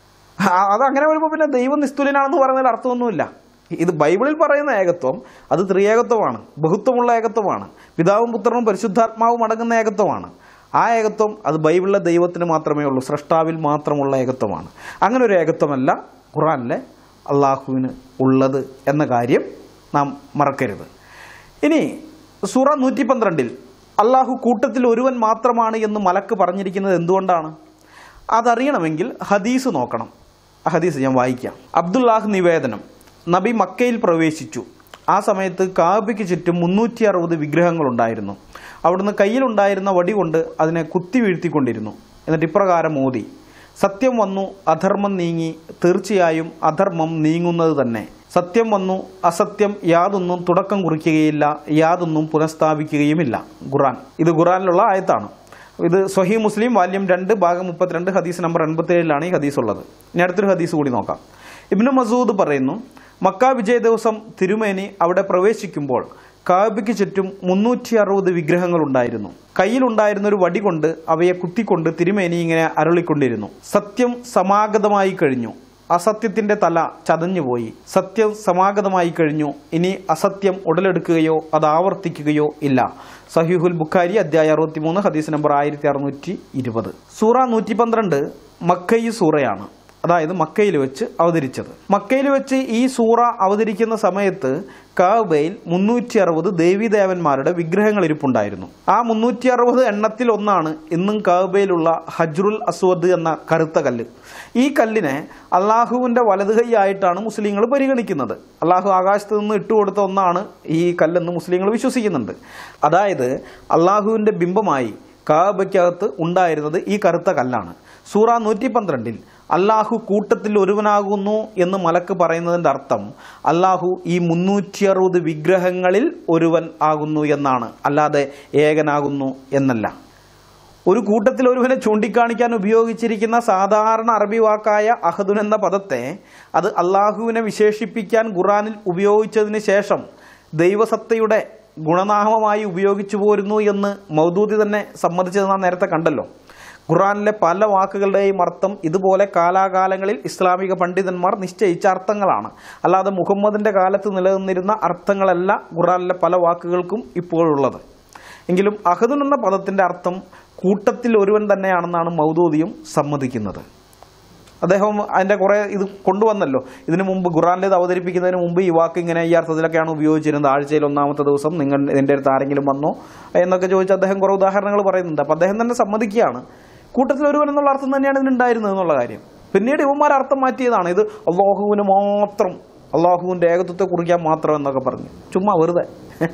അതങ്ങനെ വരുമ്പോൾ പിന്നെ ദൈവം നിസ്തുല്യനാണെന്ന് പറയുന്നതിൽ അർത്ഥമൊന്നുമില്ല. ഇത് ബൈബിളിൽ പറയുന്ന ഏകത്വം അത് ത്രിയേകത്വമാണ്, ബഹുത്വമുള്ള ഏകത്വമാണ്, പിതാവും പുത്രനും പരിശുദ്ധാത്മാവും അടങ്ങുന്ന ഏകത്വമാണ്. ആ ഏകത്വം അത് ബൈബിളിലെ ദൈവത്തിന് മാത്രമേ ഉള്ളൂ, സ്രഷ്ടാവിൽ മാത്രമുള്ള ഏകത്വമാണ്. അങ്ങനെ ഒരു ഏകത്വമല്ല ഖുർആനിലെ അള്ളാഹുവിന് ഉള്ളത് എന്ന കാര്യം നാം മറക്കരുത്. ഇനി സൂറ നൂറ്റി പന്ത്രണ്ടിൽ അള്ളാഹു കൂട്ടത്തിൽ ഒരുവൻ മാത്രമാണ് എന്ന് മലക്ക് പറഞ്ഞിരിക്കുന്നത് എന്തുകൊണ്ടാണ്? അതറിയണമെങ്കിൽ ഹദീസ് നോക്കണം. ആ ഹദീസ് ഞാൻ വായിക്കാം. അബ്ദുല്ലാഹ് നിവേദനം, നബി മക്കയിൽ പ്രവേശിച്ചു. ആ സമയത്ത് കാബയ്ക്ക് ചുറ്റും മുന്നൂറ്റി അറുപത് വിഗ്രഹങ്ങളുണ്ടായിരുന്നു. അവിടുന്ന് കയ്യിലുണ്ടായിരുന്ന വടി കൊണ്ട് അതിനെ കുത്തി വീഴ്ത്തിക്കൊണ്ടിരുന്നു. എന്നിട്ട് ഇപ്രകാരം ഓതി: സത്യം വന്നു, അധർമ്മം നീങ്ങി, തീർച്ചയായും അധർമ്മം നീങ്ങുന്നത് തന്നെ. സത്യം വന്നു, അസത്യം യാതൊന്നും തുടക്കം കുറിക്കുകയില്ല, യാതൊന്നും പുനഃസ്ഥാപിക്കുകയുമില്ല. ഖുർആൻ. ഇത് ഖുർആനിലുള്ള ആയത്താണ്. ഇത് സ്വഹീഹ് മുസ്ലിം വാല്യം രണ്ട് ഭാഗം മുപ്പത്തിരണ്ട് ഹദീസ് നമ്പർ എൺപത്തി ഏഴിലാണ് ഈ ഹദീസ് ഉള്ളത്. ഇനി അടുത്തൊരു ഹദീസ് കൂടി നോക്കാം. ഇബ്നു മസൂദ് പറയുന്നു, മക്ക വിജയ ദിവസം തിരുമേനി അവിടെ പ്രവേശിക്കുമ്പോൾ കാബയ്ക്ക് ചുറ്റും മുന്നൂറ്റി അറുപത് വിഗ്രഹങ്ങളുണ്ടായിരുന്നു. കയ്യിലുണ്ടായിരുന്ന ഒരു വടി കൊണ്ട് അവയെ കുത്തിക്കൊണ്ട് തിരുമേനി ഇങ്ങനെ അരുളിക്കൊണ്ടിരുന്നു: സത്യം സമാഗതമായി കഴിഞ്ഞു, അസത്യത്തിന്റെ തല ചതഞ്ഞുപോയി. സത്യം സമാഗതമായി കഴിഞ്ഞു, ഇനി അസത്യം ഉടലെടുക്കുകയോ അത് ആവർത്തിക്കുകയോ ഇല്ല. സഹീഹുൽ ബുഖാരി അധ്യായം അറുപത്തിമൂന്ന് ഹദീസ് നമ്പർ ആയിരത്തി അറുന്നൂറ്റി ഇരുപത്. സൂറ നൂറ്റി പന്ത്രണ്ട് മക്കയി സൂറയാണ്, അതായത് മക്കയിൽ വെച്ച് അവതരിച്ചത്. മക്കയിൽ വെച്ച് ഈ സൂറ അവതരിക്കുന്ന സമയത്ത് കാബയിൽ മുന്നൂറ്റി അറുപത് ദേവീദേവന്മാരുടെ വിഗ്രഹങ്ങൾ ഇരിപ്പുണ്ടായിരുന്നു. ആ മുന്നൂറ്റി അറുപത് എണ്ണത്തിൽ ഒന്നാണ് ഇന്നും കാബയിലുള്ള ഹജ്റുൽ അസ്വദ് എന്ന കറുത്ത കല്ല്. ഈ കല്ലിനെ അള്ളാഹുവിൻ്റെ വലത് കൈയായിട്ടാണ് മുസ്ലിങ്ങൾ പരിഗണിക്കുന്നത്. അള്ളാഹു ആകാശത്ത് നിന്ന് ഇട്ടുകൊടുത്ത ഒന്നാണ് ഈ കല്ലെന്ന് മുസ്ലിങ്ങൾ വിശ്വസിക്കുന്നുണ്ട്. അതായത് അള്ളാഹുവിൻ്റെ ബിംബമായി കാബയ്ക്കകത്ത് ഉണ്ടായിരുന്നത് ഈ കറുത്ത കല്ലാണ്. സൂറ നൂറ്റി പന്ത്രണ്ടിൽ അള്ളാഹു കൂട്ടത്തിൽ ഒരുവനാകുന്നു എന്ന് മലക്ക് പറയുന്നതിൻ്റെ അർത്ഥം അള്ളാഹു ഈ മുന്നൂറ്റി അറുപത് വിഗ്രഹങ്ങളിൽ ഒരുവൻ ആകുന്നു എന്നാണ്, അല്ലാതെ ഏകനാകുന്നു എന്നല്ല. ഒരു കൂട്ടത്തിൽ ഒരുവനെ ചൂണ്ടിക്കാണിക്കാൻ ഉപയോഗിച്ചിരിക്കുന്ന സാധാരണ അറബി വാക്കായ അഹദുൻ എന്ന പദത്തെ അത് അള്ളാഹുവിനെ വിശേഷിപ്പിക്കാൻ ഖുർആനിൽ ഉപയോഗിച്ചതിന് ശേഷം ദൈവസത്തയുടെ ഗുണനാമമായി ഉപയോഗിച്ചു പോരുന്നു എന്ന് മൗദൂദി തന്നെ സമ്മതിച്ചത് നാം നേരത്തെ കണ്ടല്ലോ. ഖുർആനിലെ പല വാക്കുകളുടെയും അർത്ഥം ഇതുപോലെ കാലാകാലങ്ങളിൽ ഇസ്ലാമിക പണ്ഡിതന്മാർ നിശ്ചയിച്ച അർത്ഥങ്ങളാണ്. അല്ലാതെ മുഹമ്മദിൻ്റെ കാലത്ത് നിലനിന്നിരുന്ന അർത്ഥങ്ങളല്ല ഖുർആനിലെ പല വാക്കുകൾക്കും ഇപ്പോഴുള്ളത്. എങ്കിലും അഹദുൻ എന്ന പദത്തിൻ്റെ അർത്ഥം കൂട്ടത്തിൽ ഒരുവൻ തന്നെയാണെന്നാണ് മൗദൂദിയും സമ്മതിക്കുന്നത്. അദ്ദേഹം അതിൻ്റെ കുറേ ഇത് കൊണ്ടുവന്നല്ലോ. ഇതിനു മുമ്പ് ഖുർആനിലേത് അവതരിപ്പിക്കുന്നതിന് മുമ്പ് ഈ വാക്ക് ഇങ്ങനെ ഈ അർത്ഥത്തിലൊക്കെയാണ് ഉപയോഗിച്ചിരുന്നത്. ആഴ്ചയിൽ ഒന്നാമത്തെ ദിവസം നിങ്ങൾ എൻ്റെ അടുത്ത് ആരെങ്കിലും വന്നോ എന്നൊക്കെ ചോദിച്ച് അദ്ദേഹം കുറേ ഉദാഹരണങ്ങൾ പറയുന്നുണ്ട്. അപ്പം അദ്ദേഹം തന്നെ സമ്മതിക്കുകയാണ് കൂട്ടത്തിൽ ഒരുവൻ എന്നുള്ള അർത്ഥം തന്നെയാണ് ഇതിനുണ്ടായിരുന്നത് എന്നുള്ള കാര്യം. പിന്നീട് ഇവന്മാർ അർത്ഥം മാറ്റിയതാണ് ഇത് അള്ളാഹുവിന് മാത്രം, അള്ളാഹുവിൻ്റെ ഏകത്വത്തെ കുറിക്കാൻ മാത്രം എന്നൊക്കെ പറഞ്ഞു. ചുമ്മാ വെറുതെ.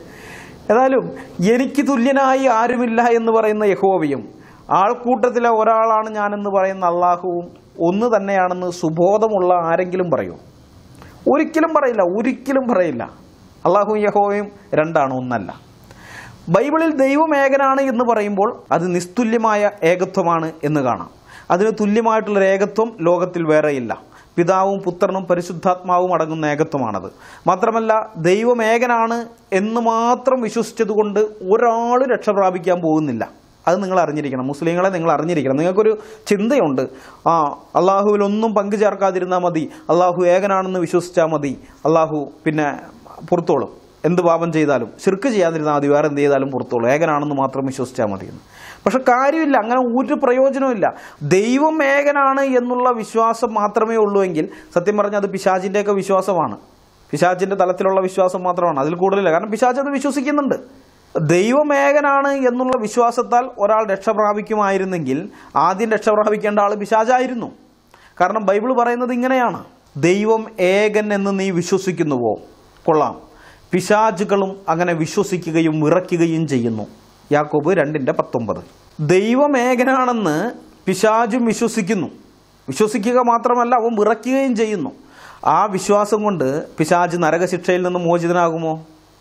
ഏതായാലും എനിക്ക് തുല്യനായി ആരുമില്ല എന്ന് പറയുന്ന യഹോവയും ആൾക്കൂട്ടത്തിലെ ഒരാളാണ് ഞാനെന്ന് പറയുന്ന അള്ളാഹുവും ഒന്ന് തന്നെയാണെന്ന് സുബോധമുള്ള ആരെങ്കിലും പറയൂ? ഒരിക്കലും പറയില്ല, ഒരിക്കലും പറയില്ല. അള്ളാഹുവും യഹോവയും രണ്ടാണ്, ഒന്നല്ല. ബൈബിളിൽ ദൈവം ഏകനാണ് എന്ന് പറയുമ്പോൾ അത് നിസ്തുല്യമായ ഏകത്വമാണ് എന്ന് കാണാം. അതിന് തുല്യമായിട്ടുള്ളൊരു ഏകത്വം ലോകത്തിൽ വേറെയില്ല. പിതാവും പുത്രനും പരിശുദ്ധാത്മാവും അടങ്ങുന്ന ഏകത്വമാണത്. മാത്രമല്ല ദൈവം ഏകനാണ് എന്ന് മാത്രം വിശ്വസിച്ചതുകൊണ്ട് ഒരാളും രക്ഷ പ്രാപിക്കാൻ പോകുന്നില്ല. അത് നിങ്ങൾ അറിഞ്ഞിരിക്കണം. മുസ്ലിങ്ങളെ നിങ്ങൾ അറിഞ്ഞിരിക്കണം. നിങ്ങൾക്കൊരു ചിന്തയുണ്ട്, ആ അള്ളാഹുവിലൊന്നും പങ്കു ചേർക്കാതിരുന്നാൽ മതി, അള്ളാഹു ഏകനാണെന്ന് വിശ്വസിച്ചാൽ മതി, അള്ളാഹു പിന്നെ പുറത്തോളും, എന്ത് പാപം ചെയ്താലും ശിർക്ക് ചെയ്യാതിരുന്നാൽ മതി, വേറെ എന്ത് ചെയ്താലും പുറത്തോളും, ഏകനാണെന്ന് മാത്രം വിശ്വസിച്ചാൽ മതിയെന്ന്. പക്ഷെ കാര്യമില്ല, അങ്ങനെ ഒരു പ്രയോജനമില്ല. ദൈവം ഏകനാണ് എന്നുള്ള വിശ്വാസം മാത്രമേ ഉള്ളൂ എങ്കിൽ സത്യം പറഞ്ഞാൽ അത് പിശാചിൻ്റെയൊക്കെ വിശ്വാസമാണ്, പിശാചിൻ്റെ തലത്തിലുള്ള വിശ്വാസം മാത്രമാണ്, അതിൽ കൂടുതലില്ല. കാരണം പിശാച് അത് വിശ്വസിക്കുന്നുണ്ട്. ദൈവം ഏകനാണ് എന്നുള്ള വിശ്വാസത്താൽ ഒരാൾ രക്ഷ പ്രാപിക്കുമായിരുന്നെങ്കിൽ ആദ്യം രക്ഷ പ്രാപിക്കേണ്ട ആൾ പിശാചായിരുന്നു. കാരണം ബൈബിൾ പറയുന്നത് ഇങ്ങനെയാണ്, ദൈവം ഏകൻ എന്ന് നീ വിശ്വസിക്കുന്നുവോ? കൊള്ളാം, പിശാചുകളും അങ്ങനെ വിശ്വസിക്കുകയും വിറയ്ക്കുകയും ചെയ്യുന്നു. യാക്കോബ് രണ്ടിൻ്റെ പത്തൊമ്പത്. ദൈവം ഏകനാണെന്ന് പിശാചും വിശ്വസിക്കുന്നു. വിശ്വസിക്കുക മാത്രമല്ല, അവൻ വിറയ്ക്കുകയും ചെയ്യുന്നു. ആ വിശ്വാസം കൊണ്ട് പിശാച് നരകശിക്ഷയിൽ നിന്ന് മോചിതനാകുമോ?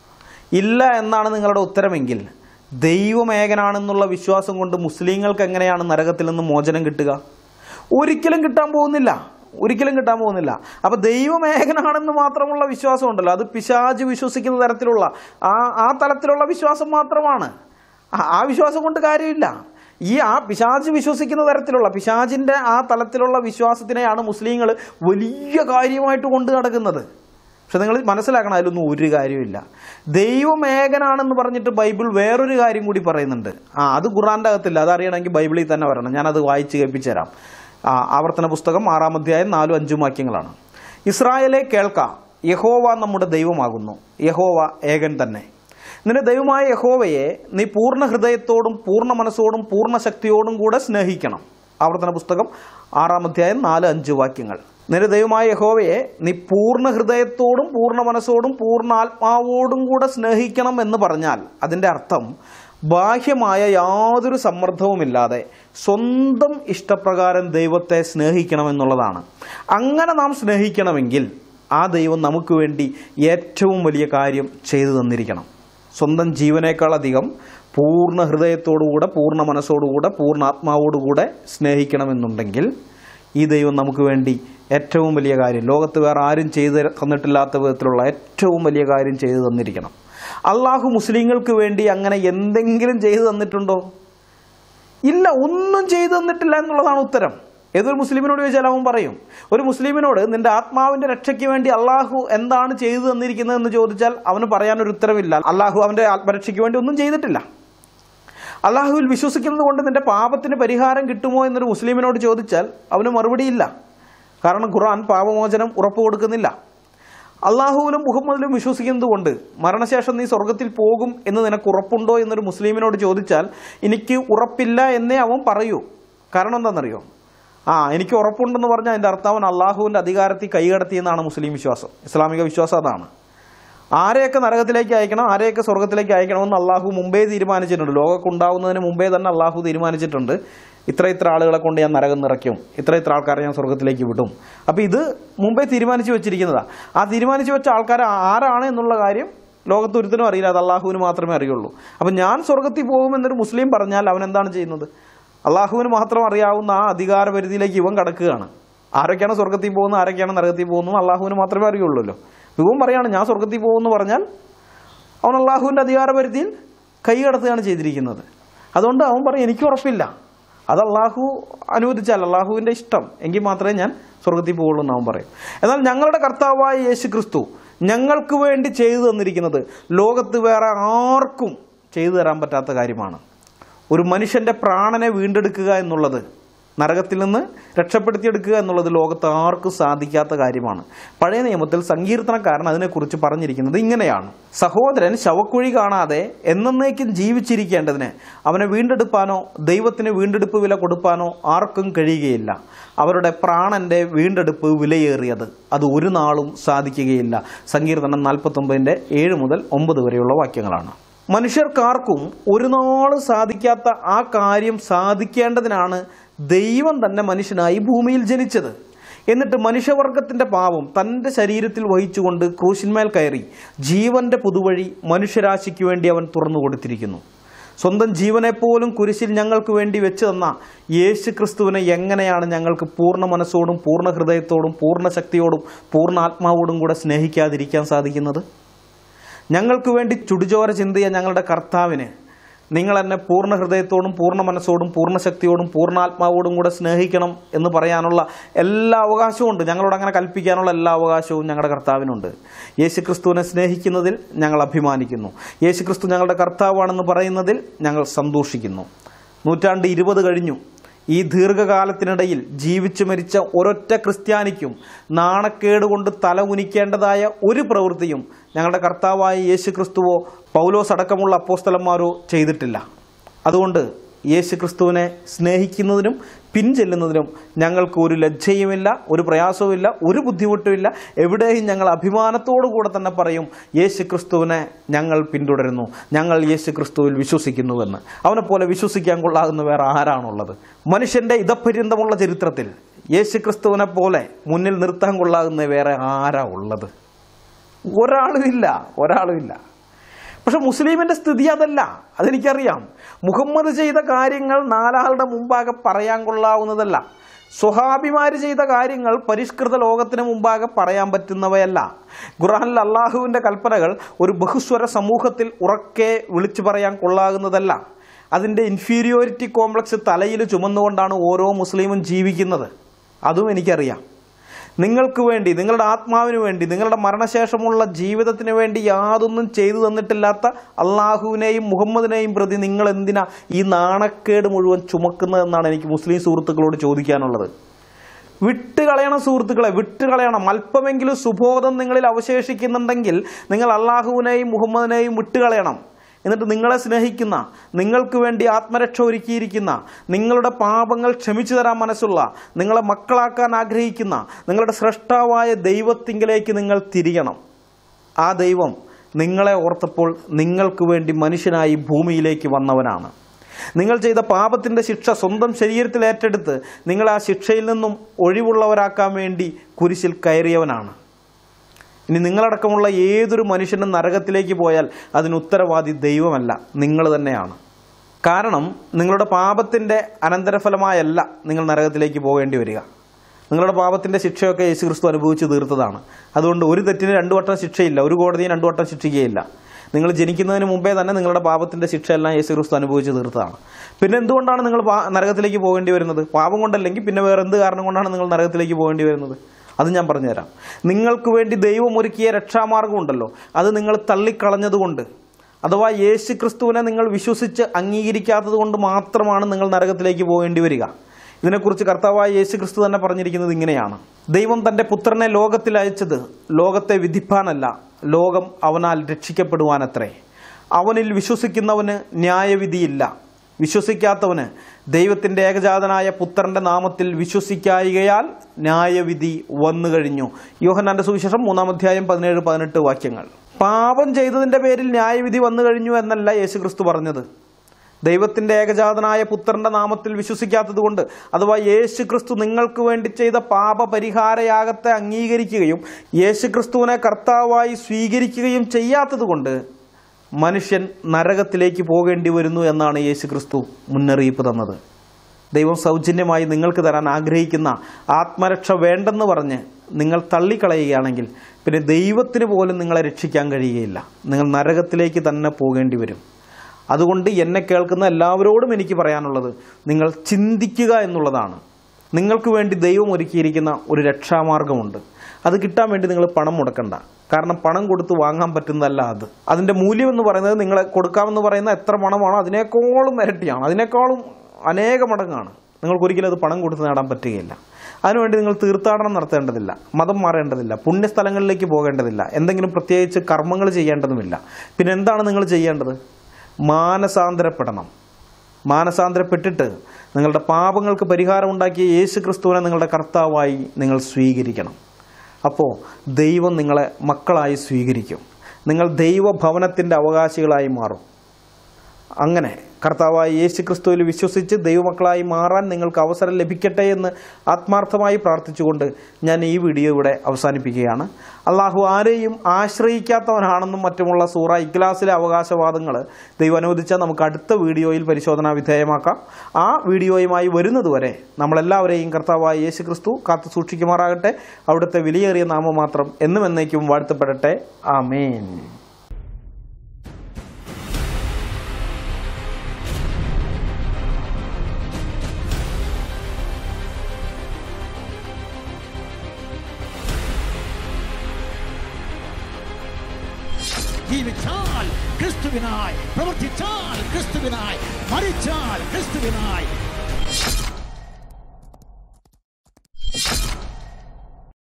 ഇല്ല എന്നാണ് നിങ്ങളുടെ ഉത്തരമെങ്കിൽ ദൈവം ഏകനാണെന്നുള്ള വിശ്വാസം കൊണ്ട് മുസ്ലിങ്ങൾക്ക് എങ്ങനെയാണ് നരകത്തിൽ നിന്ന് മോചനം കിട്ടുക? ഒരിക്കലും കിട്ടാൻ പോകുന്നില്ല, ഒരിക്കലും കിട്ടാൻ പോകുന്നില്ല. അപ്പൊ ദൈവം ഏകനാണെന്ന് മാത്രമുള്ള വിശ്വാസം ഉണ്ടല്ലോ, അത് പിശാച് വിശ്വസിക്കുന്ന തരത്തിലുള്ള ആ ആ തലത്തിലുള്ള വിശ്വാസം മാത്രമാണ്. ആ വിശ്വാസം കൊണ്ട് കാര്യമില്ല. ഈ ആ പിശാച് വിശ്വസിക്കുന്ന തരത്തിലുള്ള പിശാചിന്റെ ആ തലത്തിലുള്ള വിശ്വാസത്തിനെയാണ് മുസ്ലിങ്ങൾ വലിയ കാര്യമായിട്ട് കൊണ്ടു നടക്കുന്നത്. പക്ഷെ നിങ്ങൾ മനസ്സിലാക്കണം, അതിലൊന്നും ഒരു കാര്യമില്ല. ദൈവം ഏകനാണെന്ന് പറഞ്ഞിട്ട് ബൈബിൾ വേറൊരു കാര്യം കൂടി പറയുന്നുണ്ട്. ആ അത് ഖുർആന്റെ അകത്തില്ല, അതറിയണമെങ്കിൽ ബൈബിളിൽ തന്നെ വരണം. ഞാനത് വായിച്ച് കേൾപ്പിച്ചു തരാം. ആ ആവർത്തന പുസ്തകം ആറാം അധ്യായം നാലും അഞ്ചും വാക്യങ്ങളാണ്. ഇസ്രായേലെ കേൾക്ക, യഹോവ നമ്മുടെ ദൈവമാകുന്നു, യഹോവ ഏകൻ തന്നെ. നിന്റെ ദൈവമായ യഹോവയെ നീ പൂർണ്ണ ഹൃദയത്തോടും പൂർണ്ണ മനസ്സോടും പൂർണ്ണ ശക്തിയോടും കൂടെ സ്നേഹിക്കണം. ആവർത്തന പുസ്തകം ആറാം അധ്യായം നാല് അഞ്ച് വാക്യങ്ങൾ. നിന്റെ ദൈവമായ യഹോവയെ നീ പൂർണ്ണ ഹൃദയത്തോടും പൂർണ്ണ മനസ്സോടും പൂർണ്ണ ആത്മാവോടും കൂടെ സ്നേഹിക്കണം എന്ന് പറഞ്ഞാൽ അതിൻ്റെ അർത്ഥം ബാഹ്യമായ യാതൊരു സമ്മർദ്ദവുമില്ലാതെ സ്വന്തം ഇഷ്ടപ്രകാരം ദൈവത്തെ സ്നേഹിക്കണമെന്നുള്ളതാണ്. അങ്ങനെ നാം സ്നേഹിക്കണമെങ്കിൽ ആ ദൈവം നമുക്ക് വേണ്ടി ഏറ്റവും വലിയ കാര്യം ചെയ്തു തന്നിരിക്കണം. സ്വന്തം ജീവനേക്കാളധികം പൂർണ്ണ ഹൃദയത്തോടുകൂടെ പൂർണ്ണ മനസ്സോടുകൂടെ പൂർണ്ണ ആത്മാവോടുകൂടെ സ്നേഹിക്കണമെന്നുണ്ടെങ്കിൽ ഈ ദൈവം നമുക്ക് വേണ്ടി ഏറ്റവും വലിയ കാര്യം, ലോകത്ത് വേറെ ആരും ചെയ്ത് തന്നിട്ടില്ലാത്ത വിധത്തിലുള്ള ഏറ്റവും വലിയ കാര്യം ചെയ്തു തന്നിരിക്കണം. അള്ളാഹു മുസ്ലിങ്ങൾക്ക് വേണ്ടി അങ്ങനെ എന്തെങ്കിലും ചെയ്തു തന്നിട്ടുണ്ടോ? ഇല്ല, ഒന്നും ചെയ്തു തന്നിട്ടില്ല എന്നുള്ളതാണ് ഉത്തരം. ഏതൊരു മുസ്ലിമിനോട് ചോദിച്ചാൽ അവൻ പറയും. ഒരു മുസ്ലിമിനോട് നിന്റെ ആത്മാവിന്റെ രക്ഷയ്ക്ക് വേണ്ടി അള്ളാഹു എന്താണ് ചെയ്തു തന്നിരിക്കുന്നത് എന്ന് ചോദിച്ചാൽ അവന് പറയാനൊരു ഉത്തരവില്ല. അള്ളാഹു അവന്റെ ആത്മരക്ഷയ്ക്ക് വേണ്ടി ഒന്നും ചെയ്തിട്ടില്ല. അള്ളാഹുവിൽ വിശ്വസിക്കുന്നത് കൊണ്ട് നിന്റെ പാപത്തിന് പരിഹാരം കിട്ടുമോ എന്നൊരു മുസ്ലിമിനോട് ചോദിച്ചാൽ അവന് മറുപടിയില്ല. കാരണം ഖുർആൻ പാപമോചനം ഉറപ്പ് കൊടുക്കുന്നില്ല. അള്ളാഹുവിലും മുഹമ്മദിലും വിശ്വസിക്കുന്നത് കൊണ്ട് മരണശേഷം നീ സ്വർഗത്തിൽ പോകും എന്ന് നിനക്ക് ഉറപ്പുണ്ടോ എന്നൊരു മുസ്ലിമിനോട് ചോദിച്ചാൽ എനിക്ക് ഉറപ്പില്ല എന്നേ അവൻ പറയൂ. കാരണം എന്താണെന്നറിയോ? ആ എനിക്ക് ഉറപ്പുണ്ടെന്ന് പറഞ്ഞാൽ അതിൻ്റെ അർത്ഥം അവൻ അള്ളാഹുവിൻ്റെ അധികാരത്തിൽ കൈകടത്തിയെന്നാണ് മുസ്ലിം വിശ്വാസം. ഇസ്ലാമിക വിശ്വാസം അതാണ്. ആരെയൊക്കെ നരകത്തിലേക്ക് അയക്കണം, ആരെയൊക്കെ സ്വർഗത്തിലേക്ക് അയക്കണമെന്ന് അള്ളാഹു മുമ്പേ തീരുമാനിച്ചിട്ടുണ്ട്. ലോകമൊക്കെ ഉണ്ടാവുന്നതിന് മുമ്പേ തന്നെ അള്ളാഹു തീരുമാനിച്ചിട്ടുണ്ട്. ഇത്ര ഇത്ര ആളുകളെ കൊണ്ട് ഞാൻ നരകം നിറയ്ക്കും, ഇത്ര ഇത്ര ആൾക്കാരെ ഞാൻ സ്വർഗത്തിലേക്ക് വിടും. അപ്പോൾ ഇത് മുമ്പേ തീരുമാനിച്ചു വെച്ചിരിക്കുന്നതാണ്. ആ തീരുമാനിച്ചു വെച്ച ആൾക്കാർ ആരാണ് എന്നുള്ള കാര്യം ലോകത്ത് ഒരുത്തനും അറിയില്ല, അത് അള്ളാഹുവിന് മാത്രമേ അറിയുള്ളൂ. അപ്പം ഞാൻ സ്വർഗത്തിൽ പോകുമെന്നൊരു മുസ്ലിം പറഞ്ഞാൽ അവൻ എന്താണ് ചെയ്യുന്നത്? അള്ളാഹുവിന് മാത്രം അറിയാവുന്ന ആ അധികാര പരിധിയിലേക്ക് ഇവൻ കടക്കുകയാണ്. ആരൊക്കെയാണ് സ്വർഗത്തിൽ പോകുന്നത്, ആരൊക്കെയാണ് നരകത്തിൽ പോകുന്നത് അള്ളാഹുവിന് മാത്രമേ അറിയുള്ളൂല്ലോ. ഇവൻ പറയാണ് ഞാൻ സ്വർഗത്തിൽ പോകുമെന്ന് പറഞ്ഞാൽ അവൻ അള്ളാഹുവിൻ്റെ അധികാര പരിധിയിൽ കൈ കടത്തുകയാണ് ചെയ്തിരിക്കുന്നത്. അതുകൊണ്ട് അവൻ പറയും എനിക്ക് ഉറപ്പില്ല, അത് അള്ളാഹു അനുവദിച്ചാൽ അള്ളാഹുവിൻ്റെ ഇഷ്ടം എങ്കിൽ മാത്രമേ ഞാൻ സ്വർഗത്തിൽ പോകുള്ളൂ എന്ന് അവൻ പറയും. എന്നാൽ ഞങ്ങളുടെ കർത്താവായ യേശു ക്രിസ്തു ഞങ്ങൾക്ക് വേണ്ടി ചെയ്തു തന്നിരിക്കുന്നത് ലോകത്ത് വേറെ ആർക്കും ചെയ്തു തരാൻ പറ്റാത്ത കാര്യമാണ്. ഒരു മനുഷ്യൻ്റെ പ്രാണനെ വീണ്ടെടുക്കുക എന്നുള്ളത്, നരകത്തിൽ നിന്ന് രക്ഷപ്പെടുത്തിയെടുക്കുക എന്നുള്ളത് ലോകത്ത് ആർക്കും സാധിക്കാത്ത കാര്യമാണ്. പഴയ നിയമത്തിൽ സങ്കീർത്തനക്കാരൻ അതിനെക്കുറിച്ച് പറഞ്ഞിരിക്കുന്നത് ഇങ്ങനെയാണ്: സഹോദരൻ ശവക്കുഴി കാണാതെ എന്നേക്കും ജീവിച്ചിരിക്കേണ്ടതിന് അവനെ വീണ്ടെടുപ്പാനോ ദൈവത്തിന് വീണ്ടെടുപ്പ് വില കൊടുപ്പാനോ ആർക്കും കഴിയുകയില്ല. അവരുടെ പ്രാണന്റെ വീണ്ടെടുപ്പ് വിലയേറിയത്, അത് ഒരു നാളും സാധിക്കുകയില്ല. സങ്കീർത്തനം നാൽപ്പത്തൊമ്പതിൻ്റെ ഏഴ് മുതൽ ഒമ്പത് വരെയുള്ള വാക്യങ്ങളാണ്. മനുഷ്യർക്കാർക്കും ഒരു നാളും സാധിക്കാത്ത ആ കാര്യം സാധിക്കേണ്ടതിനാണ് ദൈവം തന്നെ മനുഷ്യനായി ഭൂമിയിൽ ജനിച്ചത്. എന്നിട്ട് മനുഷ്യവർഗത്തിന്റെ പാപം തൻ്റെ ശരീരത്തിൽ വഹിച്ചുകൊണ്ട് ക്രൂശിന്മേൽ കയറി ജീവന്റെ പുതുവഴി മനുഷ്യരാശിക്ക് വേണ്ടി അവൻ തുറന്നു കൊടുത്തിരിക്കുന്നു. സ്വന്തം ജീവനെപ്പോലും കുരിശിൽ ഞങ്ങൾക്ക് വേണ്ടി വെച്ച് തന്ന യേശു ക്രിസ്തുവിനെ എങ്ങനെയാണ് ഞങ്ങൾക്ക് പൂർണ്ണ മനസ്സോടും പൂർണ്ണ ഹൃദയത്തോടും പൂർണ്ണ ശക്തിയോടും പൂർണ്ണ ആത്മാവോടും കൂടെ സ്നേഹിക്കാതിരിക്കാൻ സാധിക്കുന്നത്? ഞങ്ങൾക്ക് വേണ്ടി ചുടുചോര ചിന്തിയ ഞങ്ങളുടെ കർത്താവിന് നിങ്ങൾ എന്നെ പൂർണ്ണ ഹൃദയത്തോടും പൂർണ്ണ മനസ്സോടും പൂർണ്ണ ശക്തിയോടും പൂർണ്ണാത്മാവോടും കൂടെ സ്നേഹിക്കണം എന്ന് പറയാനുള്ള എല്ലാ അവകാശവും ഉണ്ട്. ഞങ്ങളോട് അങ്ങനെ കൽപ്പിക്കാനുള്ള എല്ലാ അവകാശവും ഞങ്ങളുടെ കർത്താവിനുണ്ട്. യേശു ക്രിസ്തുവിനെ സ്നേഹിക്കുന്നതിൽ ഞങ്ങൾ അഭിമാനിക്കുന്നു. യേശു ക്രിസ്തു ഞങ്ങളുടെ കർത്താവാണെന്ന് പറയുന്നതിൽ ഞങ്ങൾ സന്തോഷിക്കുന്നു. നൂറ്റാണ്ട് ഇരുപത് കഴിഞ്ഞു. ഈ ദീർഘകാലത്തിനിടയിൽ ജീവിച്ചു മരിച്ച ഒരൊറ്റ ക്രിസ്ത്യാനിക്കും നാണക്കേട് കൊണ്ട് തല ഉനിക്കേണ്ടതായ ഒരു പ്രവൃത്തിയും ഞങ്ങളുടെ കർത്താവായ യേശു ക്രിസ്തുവോ പൗലോസ് അടക്കമുള്ള അപ്പോസ്തലന്മാരോ ചെയ്തിട്ടില്ല. അതുകൊണ്ട് യേശു ക്രിസ്തുവിനെ സ്നേഹിക്കുന്നതിനും പിൻചെല്ലുന്നതിനും ഞങ്ങൾക്ക് ഒരു ലജ്ജയുമില്ല, ഒരു പ്രയാസവുമില്ല, ഒരു ബുദ്ധിമുട്ടുമില്ല. എവിടെയും ഞങ്ങൾ അഭിമാനത്തോടു കൂടെ തന്നെ പറയും യേശു ക്രിസ്തുവിനെ ഞങ്ങൾ പിന്തുടരുന്നു, ഞങ്ങൾ യേശു ക്രിസ്തുവിൽ വിശ്വസിക്കുന്നുവെന്ന്. അവനെപ്പോലെ വിശ്വസിക്കാൻ കൊള്ളാകുന്ന വേറെ ആരാണുള്ളത്? മനുഷ്യൻ്റെ ഇതപര്യന്തമുള്ള ചരിത്രത്തിൽ യേശു ക്രിസ്തുവിനെ പോലെ മുന്നിൽ നിർത്താൻ കൊള്ളാകുന്ന വേറെ ആരാ ഉള്ളത്? ഒരാളുമില്ല, ഒരാളുമില്ല. പക്ഷെ മുസ്ലിമിന്റെ സ്ഥിതി അതല്ല, അതെനിക്കറിയാം. മുഹമ്മദ് ചെയ്ത കാര്യങ്ങൾ നാലാളുടെ മുമ്പാകെ പറയാൻ കൊള്ളാവുന്നതല്ല. സ്വഹാബിമാര് ചെയ്ത കാര്യങ്ങൾ പരിഷ്കൃത ലോകത്തിന് മുമ്പാകെ പറയാൻ പറ്റുന്നവയല്ല. ഖുർആനിൽ അള്ളാഹുവിന്റെ കൽപ്പനകൾ ഒരു ബഹുസ്വര സമൂഹത്തിൽ ഉറക്കെ വിളിച്ചു പറയാൻ കൊള്ളാകുന്നതല്ല. അതിന്റെ ഇൻഫീരിയോറിറ്റി കോംപ്ലക്സ് തലയിൽ ചുമന്നുകൊണ്ടാണ് ഓരോ മുസ്ലിമും ജീവിക്കുന്നത്. അതും എനിക്കറിയാം. നിങ്ങൾക്ക് വേണ്ടി, നിങ്ങളുടെ ആത്മാവിന് വേണ്ടി, നിങ്ങളുടെ മരണശേഷമുള്ള ജീവിതത്തിന് വേണ്ടി യാതൊന്നും ചെയ്തു തന്നിട്ടില്ലാത്ത അള്ളാഹുവിനെയും മുഹമ്മദിനെയും പ്രതി നിങ്ങൾ എന്തിനാ ഈ നാണക്കേട് മുഴുവൻ ചുമക്കുന്നതെന്നാണ് എനിക്ക് മുസ്ലിം സുഹൃത്തുക്കളോട് ചോദിക്കാനുള്ളത്. വിട്ടുകളയണം സുഹൃത്തുക്കളെ, വിട്ടുകളയണം. അല്പമെങ്കിലും സുബോധം നിങ്ങളിൽ അവശേഷിക്കുന്നുണ്ടെങ്കിൽ നിങ്ങൾ അള്ളാഹുവിനെയും മുഹമ്മദിനെയും വിട്ടുകളയണം. എന്നിട്ട് നിങ്ങളെ സ്നേഹിക്കുന്ന, നിങ്ങൾക്ക് വേണ്ടി ആത്മരക്ഷ ഒരുക്കിയിരിക്കുന്ന, നിങ്ങളുടെ പാപങ്ങൾ ക്ഷമിച്ചു തരാൻ മനസ്സുള്ള, നിങ്ങളെ മക്കളാക്കാൻ ആഗ്രഹിക്കുന്ന നിങ്ങളുടെ സ്രഷ്ടാവായ ദൈവത്തിങ്കിലേക്ക് നിങ്ങൾ തിരിയണം. ആ ദൈവം നിങ്ങളെ ഓർത്തപ്പോൾ നിങ്ങൾക്ക് വേണ്ടി മനുഷ്യനായി ഭൂമിയിലേക്ക് വന്നവനാണ്. നിങ്ങൾ ചെയ്ത പാപത്തിൻ്റെ ശിക്ഷ സ്വന്തം ശരീരത്തിൽ ഏറ്റെടുത്ത് നിങ്ങളെ ആ ശിക്ഷയിൽ നിന്നും ഒഴിവുള്ളവരാക്കാൻ വേണ്ടി കുരിശിൽ കയറിയവനാണ്. ഇനി നിങ്ങളടക്കമുള്ള ഏതൊരു മനുഷ്യനും നരകത്തിലേക്ക് പോയാൽ അതിന് ഉത്തരവാദി ദൈവമല്ല, നിങ്ങൾ തന്നെയാണ്. കാരണം നിങ്ങളുടെ പാപത്തിൻ്റെ അനന്തരഫലമായല്ല നിങ്ങൾ നരകത്തിലേക്ക് പോകേണ്ടി വരിക. നിങ്ങളുടെ പാപത്തിൻ്റെ ശിക്ഷയൊക്കെ യേശു ക്രിസ്തു അനുഭവിച്ച് തീർത്തതാണ്. അതുകൊണ്ട് ഒരു തെറ്റിന് രണ്ടു വട്ടം ശിക്ഷയില്ല, ഒരു കോടതിയും രണ്ടു വട്ടം ശിക്ഷിക്കുകയില്ല. നിങ്ങൾ ജനിക്കുന്നതിന് മുമ്പേ തന്നെ നിങ്ങളുടെ പാപത്തിൻ്റെ ശിക്ഷയെല്ലാം യേശു ക്രിസ്തു അനുഭവിച്ച് തീർത്തതാണ്. പിന്നെ എന്തുകൊണ്ടാണ് നിങ്ങൾ നരകത്തിലേക്ക് പോകേണ്ടി വരുന്നത്? പാപം കൊണ്ടല്ലെങ്കിൽ പിന്നെ വേറെ എന്ത് കാരണം കൊണ്ടാണ് നിങ്ങൾ നരകത്തിലേക്ക് പോകേണ്ടി വരുന്നത്? അത് ഞാൻ പറഞ്ഞുതരാം. നിങ്ങൾക്ക് വേണ്ടി ദൈവം ഒരുക്കിയ രക്ഷാമാർഗമുണ്ടല്ലോ, അത് നിങ്ങൾ തള്ളിക്കളഞ്ഞതുകൊണ്ട്, അഥവാ യേശു ക്രിസ്തുവിനെ നിങ്ങൾ വിശ്വസിച്ച് അംഗീകരിക്കാത്തത് കൊണ്ട് മാത്രമാണ് നിങ്ങൾ നരകത്തിലേക്ക് പോകേണ്ടി വരിക. ഇതിനെക്കുറിച്ച് കർത്താവായ യേശു ക്രിസ്തു തന്നെ പറഞ്ഞിരിക്കുന്നത് ഇങ്ങനെയാണ്: ദൈവം തൻ്റെ പുത്രനെ ലോകത്തിൽ അയച്ചത് ലോകത്തെ വിധിപ്പാനല്ല, ലോകം അവനാൽ രക്ഷിക്കപ്പെടുവാനത്രേ. അവനിൽ വിശ്വസിക്കുന്നവന് ന്യായവിധിയില്ല. വിശ്വസിക്കാത്തവന് ദൈവത്തിൻ്റെ ഏകജാതനായ പുത്രന്റെ നാമത്തിൽ വിശ്വസിക്കായികയാൽ ന്യായവിധി വന്നു കഴിഞ്ഞു. യോഹന്നാന്റെ സുവിശേഷം മൂന്നാം അധ്യായം പതിനേഴ് പതിനെട്ട് വാക്യങ്ങൾ. പാപം ചെയ്തതിന്റെ പേരിൽ ന്യായവിധി വന്നു കഴിഞ്ഞു എന്നല്ല യേശു ക്രിസ്തു പറഞ്ഞത്. ദൈവത്തിന്റെ ഏകജാതനായ പുത്രന്റെ നാമത്തിൽ വിശ്വസിക്കാത്തത് കൊണ്ട്, അഥവാ യേശു ക്രിസ്തു നിങ്ങൾക്ക് വേണ്ടി ചെയ്ത പാപപരിഹാരയാഗത്തെ അംഗീകരിക്കുകയും യേശു ക്രിസ്തുവിനെ കർത്താവായി സ്വീകരിക്കുകയും ചെയ്യാത്തത് കൊണ്ട് മനുഷ്യൻ നരകത്തിലേക്ക് പോകേണ്ടി വരുന്നു എന്നാണ് യേശു ക്രിസ്തു മുന്നറിയിപ്പ് തന്നത്. ദൈവം സൗജന്യമായി നിങ്ങൾക്ക് തരാൻ ആഗ്രഹിക്കുന്ന ആത്മരക്ഷ വേണ്ടെന്ന് പറഞ്ഞ് നിങ്ങൾ തള്ളിക്കളയുകയാണെങ്കിൽ പിന്നെ ദൈവത്തിന് പോലും നിങ്ങളെ രക്ഷിക്കാൻ കഴിയുകയില്ല. നിങ്ങൾ നരകത്തിലേക്ക് തന്നെ പോകേണ്ടി വരും. അതുകൊണ്ട് എന്നെ കേൾക്കുന്ന എല്ലാവരോടും എനിക്ക് പറയാനുള്ളത്, നിങ്ങൾ ചിന്തിക്കുക എന്നുള്ളതാണ്. നിങ്ങൾക്ക് വേണ്ടി ദൈവം ഒരുക്കിയിരിക്കുന്ന ഒരു രക്ഷാമാർഗമുണ്ട്. അത് കിട്ടാൻ വേണ്ടി നിങ്ങൾ പണം മുടക്കണ്ട. കാരണം പണം കൊടുത്ത് വാങ്ങാൻ പറ്റുന്നതല്ല അത്. അതിൻ്റെ മൂല്യം എന്ന് പറയുന്നത് നിങ്ങളെ കൊടുക്കാമെന്ന് പറയുന്ന എത്ര പണമാണോ അതിനേക്കാളും ഇരട്ടിയാണ്, അതിനേക്കാളും അനേക മടങ്ങാണ്. നിങ്ങൾക്കൊരിക്കലും അത് പണം കൊടുത്ത് നേടാൻ പറ്റുകയില്ല. അതിനുവേണ്ടി നിങ്ങൾ തീർത്ഥാടനം നടത്തേണ്ടതില്ല, മതം മാറേണ്ടതില്ല, പുണ്യസ്ഥലങ്ങളിലേക്ക് പോകേണ്ടതില്ല, എന്തെങ്കിലും പ്രത്യേകിച്ച് കർമ്മങ്ങൾ ചെയ്യേണ്ടതുമില്ല. പിന്നെ എന്താണ് നിങ്ങൾ ചെയ്യേണ്ടത്? മാനസാന്തരപ്പെടണം. മാനസാന്തരപ്പെട്ടിട്ട് നിങ്ങളുടെ പാപങ്ങൾക്ക് പരിഹാരമുണ്ടാക്കിയ യേശു ക്രിസ്തുവിനെ നിങ്ങളുടെ കർത്താവായി നിങ്ങൾ സ്വീകരിക്കണം. അപ്പോൾ ദൈവം നിങ്ങളെ മക്കളായി സ്വീകരിക്കും. നിങ്ങൾ ദൈവഭവനത്തിൻ്റെ അവകാശികളായി മാറും. അങ്ങനെ കർത്താവായ യേശു ക്രിസ്തുവിൽ വിശ്വസിച്ച് ദൈവമക്കളായി മാറാൻ നിങ്ങൾക്ക് അവസരം ലഭിക്കട്ടെ എന്ന് ആത്മാർത്ഥമായി പ്രാർത്ഥിച്ചുകൊണ്ട് ഞാൻ ഈ വീഡിയോ ഇവിടെ അവസാനിപ്പിക്കുകയാണ്. അള്ളാഹു ആരെയും ആശ്രയിക്കാത്തവനാണെന്നും മറ്റുമുള്ള സൂറ ഇഖ്ലാസിലെ അവകാശവാദങ്ങൾ ദൈവം അനുവദിച്ചാൽ നമുക്ക് അടുത്ത വീഡിയോയിൽ പരിശോധനാ വിധേയമാക്കാം. ആ വീഡിയോയുമായി വരുന്നതുവരെ നമ്മളെല്ലാവരെയും കർത്താവായ യേശു ക്രിസ്തു കാത്തു സൂക്ഷിക്കുമാറാകട്ടെ. അവിടുത്തെ വിലയേറിയ നാമം മാത്രം എന്നും എന്നേക്കും വാഴ്ത്തപ്പെടട്ടെ. ആമേൻ. ജീവിച്ചാൽ ക്രിസ്തുവിനായി, പ്രവർത്തിച്ചാൽ ക്രിസ്തുവിനായി, മരിച്ചാൽ ക്രിസ്തുവിനായി,